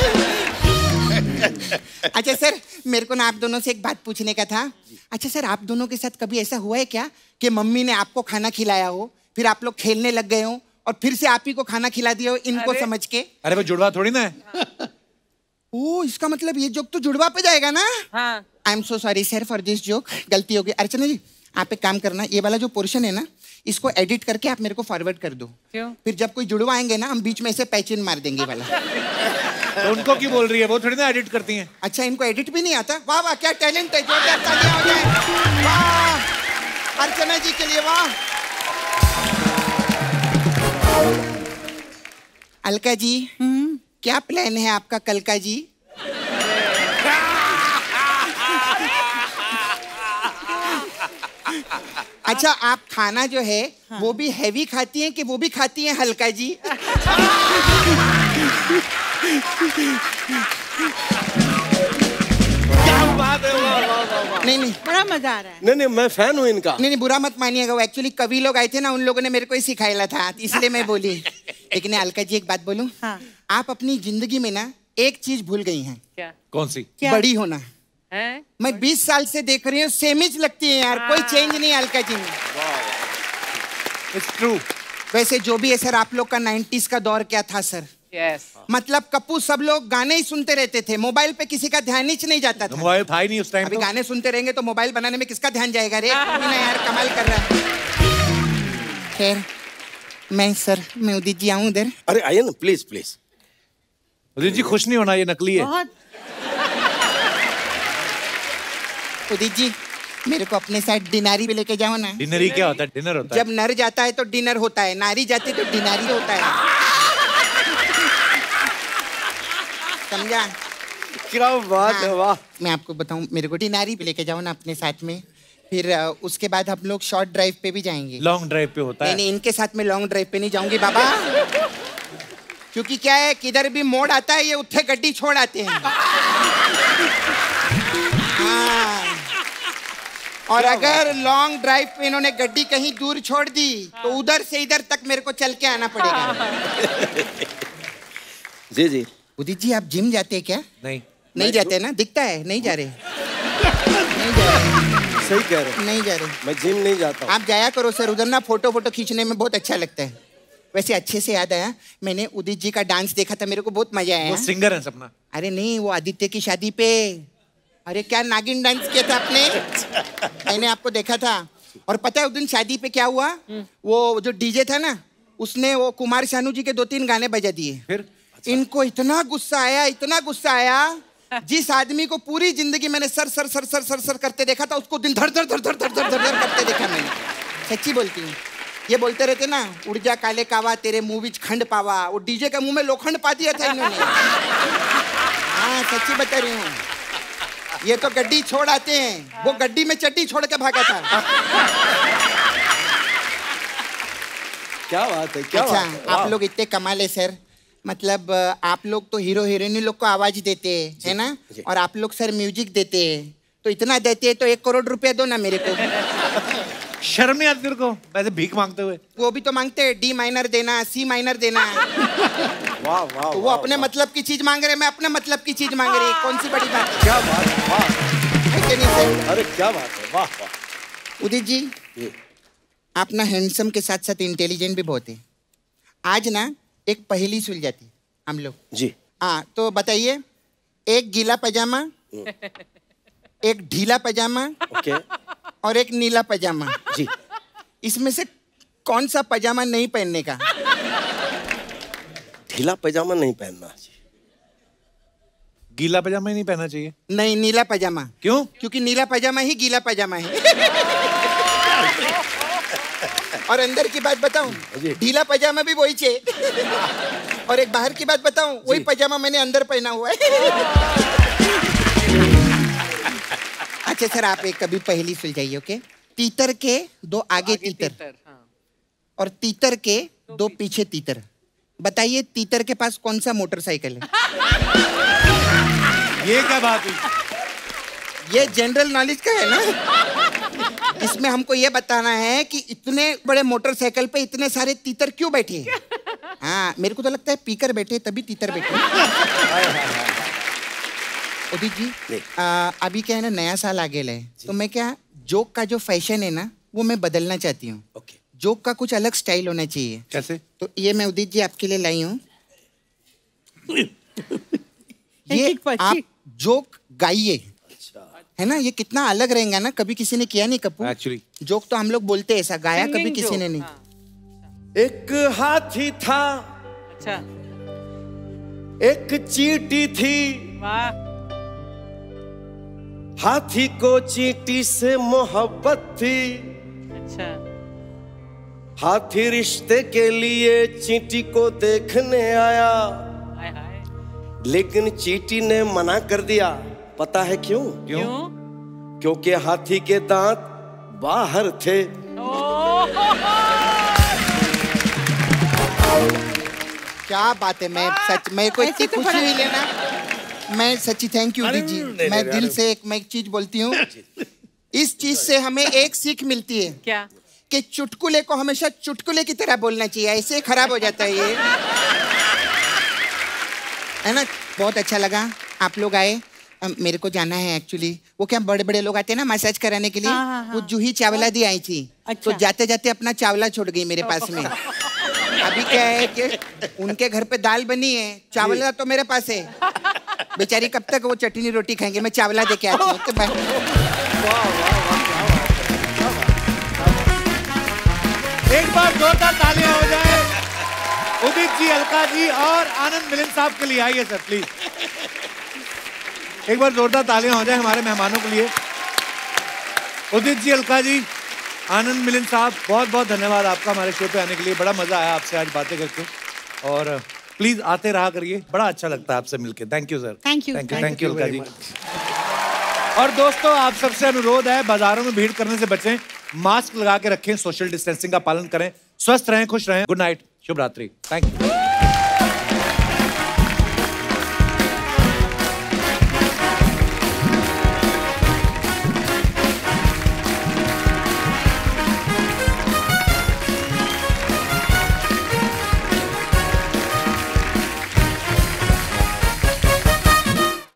S10: अच्छा सर, मेरे को ना आप दोनों से एक बात पूछने का था। अच्छा सर, आप दोनों के साथ कभी ऐसा हुआ है क्या कि मम्मी ने आपको खाना खिलाया हो, फिर आप लोग खेलने लग गए हो और फिर से आप ही को खाना खिला दिया हो इनको समझ के।
S1: अरे वो जुड़वा थोड़ी ना है।
S10: ओ, इसका मतलब ये जोक तो जुड़वा पे जाएगा ना।
S2: हाँ।
S10: I am so sorry sir for this joke, गलती हो गई। अर्चना जी आप एक काम करना, ये वाला जो पोर्शन है ना इसको एडिट करके आप मेरे को फॉरवर्ड कर दो।
S2: क्यों?
S10: फिर जब कोई जुड़वा आएंगे ना हम बीच में ऐसे पैचिन मार देंगे वाला।
S1: तो उनको क्यों बोल रही है, वो थोड़ी ना एडिट करती हैं।
S10: अच्छा इनको एडिट भी नहीं आता? वाह वाह क्या टैलेंट है, जोरदार तालियां हो जाए। वाह अर्चना जी के लिए वाह। अलका जी क्या प्लान है आपका कल का जी? अच्छा आप खाना जो है हाँ। वो भी हैवी खाती हैं कि वो भी खाती हैं हल्का जी?
S1: क्या बात है, वाह वाह वाह।
S10: नहीं नहीं
S6: बड़ा मजा आ रहा है।
S5: नहीं नहीं मैं फैन हूँ इनका।
S10: नहीं नहीं बुरा मत मानिएगा, वो एक्चुअली कवि लोग आए थे ना उन लोगों ने मेरे को ही सिखाया था इसलिए मैं बोली। लेकिन अलका जी एक बात बोलूं हाँ। आप अपनी जिंदगी में ना एक चीज भूल गई हैं।
S2: क्या?
S1: कौन सी?
S10: क्या? बड़ी होना
S2: है?
S10: मैं बीस साल से देख रही हूँ सेम ही लगती है यार, कोई चेंज नहीं अलका जी में।
S1: It's true.
S10: वैसे जो भी है सर आप लोग का नाइन्टीज का दौर क्या था सर?
S2: yes.
S10: मतलब कप्पू सब लोग गाने ही सुनते रहते थे, मोबाइल पे किसी का ध्यान ही नहीं जाता था।
S1: मोबाइल था ही नहीं उस टाइम।
S10: अभी
S1: तो
S10: गाने सुनते रहेंगे तो मोबाइल बनाने में किसका ध्यान जाएगा रे? ना यार कमाल कर रहा है। खैर मैं सर मैं उदित जी आऊं उधर?
S5: अरे आइए ना प्लीज प्लीज।
S1: उदित जी खुश नहीं होना, ये नकली है।
S6: बहुत।
S10: उदित जी मेरे को अपने साथ डिनारी पे लेके जाओ ना।
S1: डिनरी क्या होता है? डिनर होता है।
S10: जब नर जाता है तो डिनर होता है, नारी जाती तो डिनारी होता है। समझा?
S5: क्या बात है, वाह।
S10: मैं आपको बताऊं मेरे को डिनारी पे लेके जाओ ना अपने साथ में, फिर उसके बाद हम लोग शॉर्ट ड्राइव पे भी जाएंगे।
S1: लॉन्ग ड्राइव पे होता है?
S10: नहीं नहीं इनके साथ में लॉन्ग ड्राइव पे नहीं जाऊंगी बाबा, क्योंकि क्या है किधर भी मोड़ आता है ये उत्थे गड्डी छोड़ आते हैं। हाँ। और अगर लॉन्ग ड्राइव पे इन्होंने गड्डी कहीं दूर छोड़ दी तो उधर से इधर तक मेरे को चल के आना पड़ेगा।
S5: जी जी।
S10: उदित जी आप जिम जाते हैं क्या?
S1: नहीं
S10: नहीं जाते ना, दिखता है नहीं जा रहे। नहीं जा रहे।
S5: सही कह रहे।
S10: नहीं जा रहे।
S5: मैं जिम नहीं जाता।
S10: आप जाया करो सर, उधर ना फोटो फोटो खींचने में बहुत अच्छा लगता है। वैसे अच्छे से याद आया, मैंने उदित जी का डांस देखा था, मेरे को बहुत मजा आया।
S1: वो सिंगर है सपना?
S10: अरे नहीं वो आदित्य की शादी पे, अरे क्या नागिन डांस किया था आपने। मैंने आपको देखा था। और पता है उस दिन शादी पे क्या हुआ, वो जो डीजे था ना उसने वो कुमार शानू जी के दो तीन गाने बजा दिए।
S1: फिर
S10: इनको इतना गुस्सा आया, इतना गुस्सा आया, जिस आदमी को पूरी जिंदगी मैंने sir sir sir sir sir sir करते देखा था उसको दिन धड़ धड़ धड़ धड़ धड़ धड़ धड़ करते देखा मैंने। सच्ची बोलती हूँ। ये बोलते रहते ना उड़जा काले कावा तेरे मुंह विच खंड पावा, वो डीजे के मुंह में लोखंड पा दिया था इन्होंने। हाँ सच्ची बता रही हूँ। ये तो गड्डी छोड़ आते हैं, वो गड्डी में चड्डी छोड़ के भागा था।
S5: क्या बात है, क्या
S10: अच्छा,
S5: बात है,
S10: आप लोग इतने कमाल है सर, मतलब आप लोग तो हीरो हीरोइनी लोग को आवाज देते हैं है ना, और आप लोग सर म्यूजिक देते हैं, तो इतना देते हैं तो एक करोड़ रुपया दो ना मेरे को।
S1: शर्म नहीं आती तेरे को वैसे भीख मांगते हुए?
S10: वो भी तो मांगते हैं, डी माइनर देना, सी माइनर देना।
S5: वाह वाह।
S10: तो वो अपने मतलब की चीज मांग रहे, मैं अपने मतलब की चीज मांग रही, कौन सी बड़ी बात है?
S5: क्या बात है, वाह।
S10: ऐसे नहीं सर।
S5: अरे क्या बात है, वाह वाह।
S10: उदित जी आप ना हैंडसम के साथ साथ इंटेलिजेंट भी बहुत है। आज ना एक पहेली सुलझाती हम लोग
S5: जी।
S10: हाँ तो बताइए, एक गीला पजामा, एक ढीला पजामा,
S5: ओके,
S10: और एक नीला पजामा
S5: जी,
S10: इसमें से कौन सा पजामा नहीं पहनने का?
S5: ढीला पजामा नहीं पहनना जी।
S1: गीला पजामा ही नहीं पहनना चाहिए?
S10: नहीं, नीला पजामा।
S1: क्यों?
S10: क्योंकि नीला पजामा ही गीला पजामा है। और अंदर की बात बताऊं, ढीला पजामा भी वही चाहिए। और एक बाहर की बात बताऊं, वही पजामा मैंने अंदर पहना हुआ है। अच्छा सर आप एक कभी पहेली सुलझाइए। ओके, तीतर के दो आगे, आगे तीतर, तीतर हाँ। और तीतर के दो, दो पीछे तीतर, बताइए तीतर के पास कौन सा मोटरसाइकिल है?
S1: ये क्या बात हुई?
S10: ये जनरल नॉलेज का है ना। इसमें हमको ये बताना है कि इतने बड़े मोटरसाइकिल पे इतने सारे तीतर क्यों बैठे हैं? हाँ मेरे को तो लगता है पीकर बैठे तभी तीतर बैठे। उदित जी आ, अभी क्या है ना, नया साल आ गया है, तो मैं क्या जोक का जो फैशन है ना वो मैं बदलना चाहती हूँ। जोक का कुछ अलग स्टाइल होना चाहिए।
S1: कैसे?
S10: तो ये मैं उदित जी आपके लिए लाई हूँ। ये आप जोक गाइए, है ना? ये कितना अलग रहेगा ना, कभी किसी ने किया नहीं कपूर।
S1: एक्चुअली
S10: जोक तो हम लोग बोलते हैं, ऐसा गाया कभी किसी ने नहीं।
S5: एक हाथी था,
S2: अच्छा,
S5: एक चींटी थी,
S2: वाह,
S5: हाथी को चींटी से मोहब्बत थी।
S2: अच्छा,
S5: हाथी रिश्ते के लिए चींटी को देखने आया,
S2: हाय हाय,
S5: लेकिन चींटी ने मना कर दिया। पता है क्यों?
S2: क्यों?
S5: क्योंकि हाथी के दांत बाहर थे।
S10: क्या बात है, मैं सच मेरे को इतनी खुशी हुई लेना। मैं सच्ची थैंक यू उदित जी। मैं दिल से एक मैं एक चीज बोलती हूँ, इस चीज से हमें एक सीख मिलती है।
S2: क्या?
S10: कि चुटकुले को हमेशा चुटकुले की तरह बोलना चाहिए, ऐसे खराब हो जाता है ये, है ना? बहुत अच्छा लगा आप लोग आए। मेरे को जाना है एक्चुअली। वो क्या बड़े बड़े लोग आते हैं ना मसाज कराने के लिए,
S6: हाँ, हाँ, हाँ। वो
S10: जूही चावला दी आई थी। अच्छा। तो जाते जाते अपना चावला छोड़ गई मेरे पास में। अभी क्या है कि उनके घर पे दाल बनी है, चावला तो मेरे पास है। बेचारी कब तक वो चटनी रोटी खाएंगे, मैं चावला दे के आती हूँ।
S1: एक बार जोरदार तालियां हो जाए उदित जी, अलका जी और आनंद मिलिंद साहब के लिए। आइए सर प्लीज, एक बार जोरदार तालियां हो जाए हमारे मेहमानों के लिए। उदित जी, अलका जी, आनंद मिलिंद साहब, बहुत बहुत धन्यवाद आपका हमारे शो पे आने के लिए। बड़ा मजा आया आपसे आज बातें करके, और प्लीज आते रहा करिए, बड़ा अच्छा लगता है आपसे मिलके। Thank you sir.
S6: Thank you
S1: thank you thank you Alka ji. और दोस्तों, आप सबसे अनुरोध है, बाजारों में भीड़ करने से बचें, मास्क लगा के रखें, सोशल डिस्टेंसिंग का पालन करें, स्वस्थ रहें, खुश रहें। गुड नाइट, शुभ रात्रि, थैंक यू।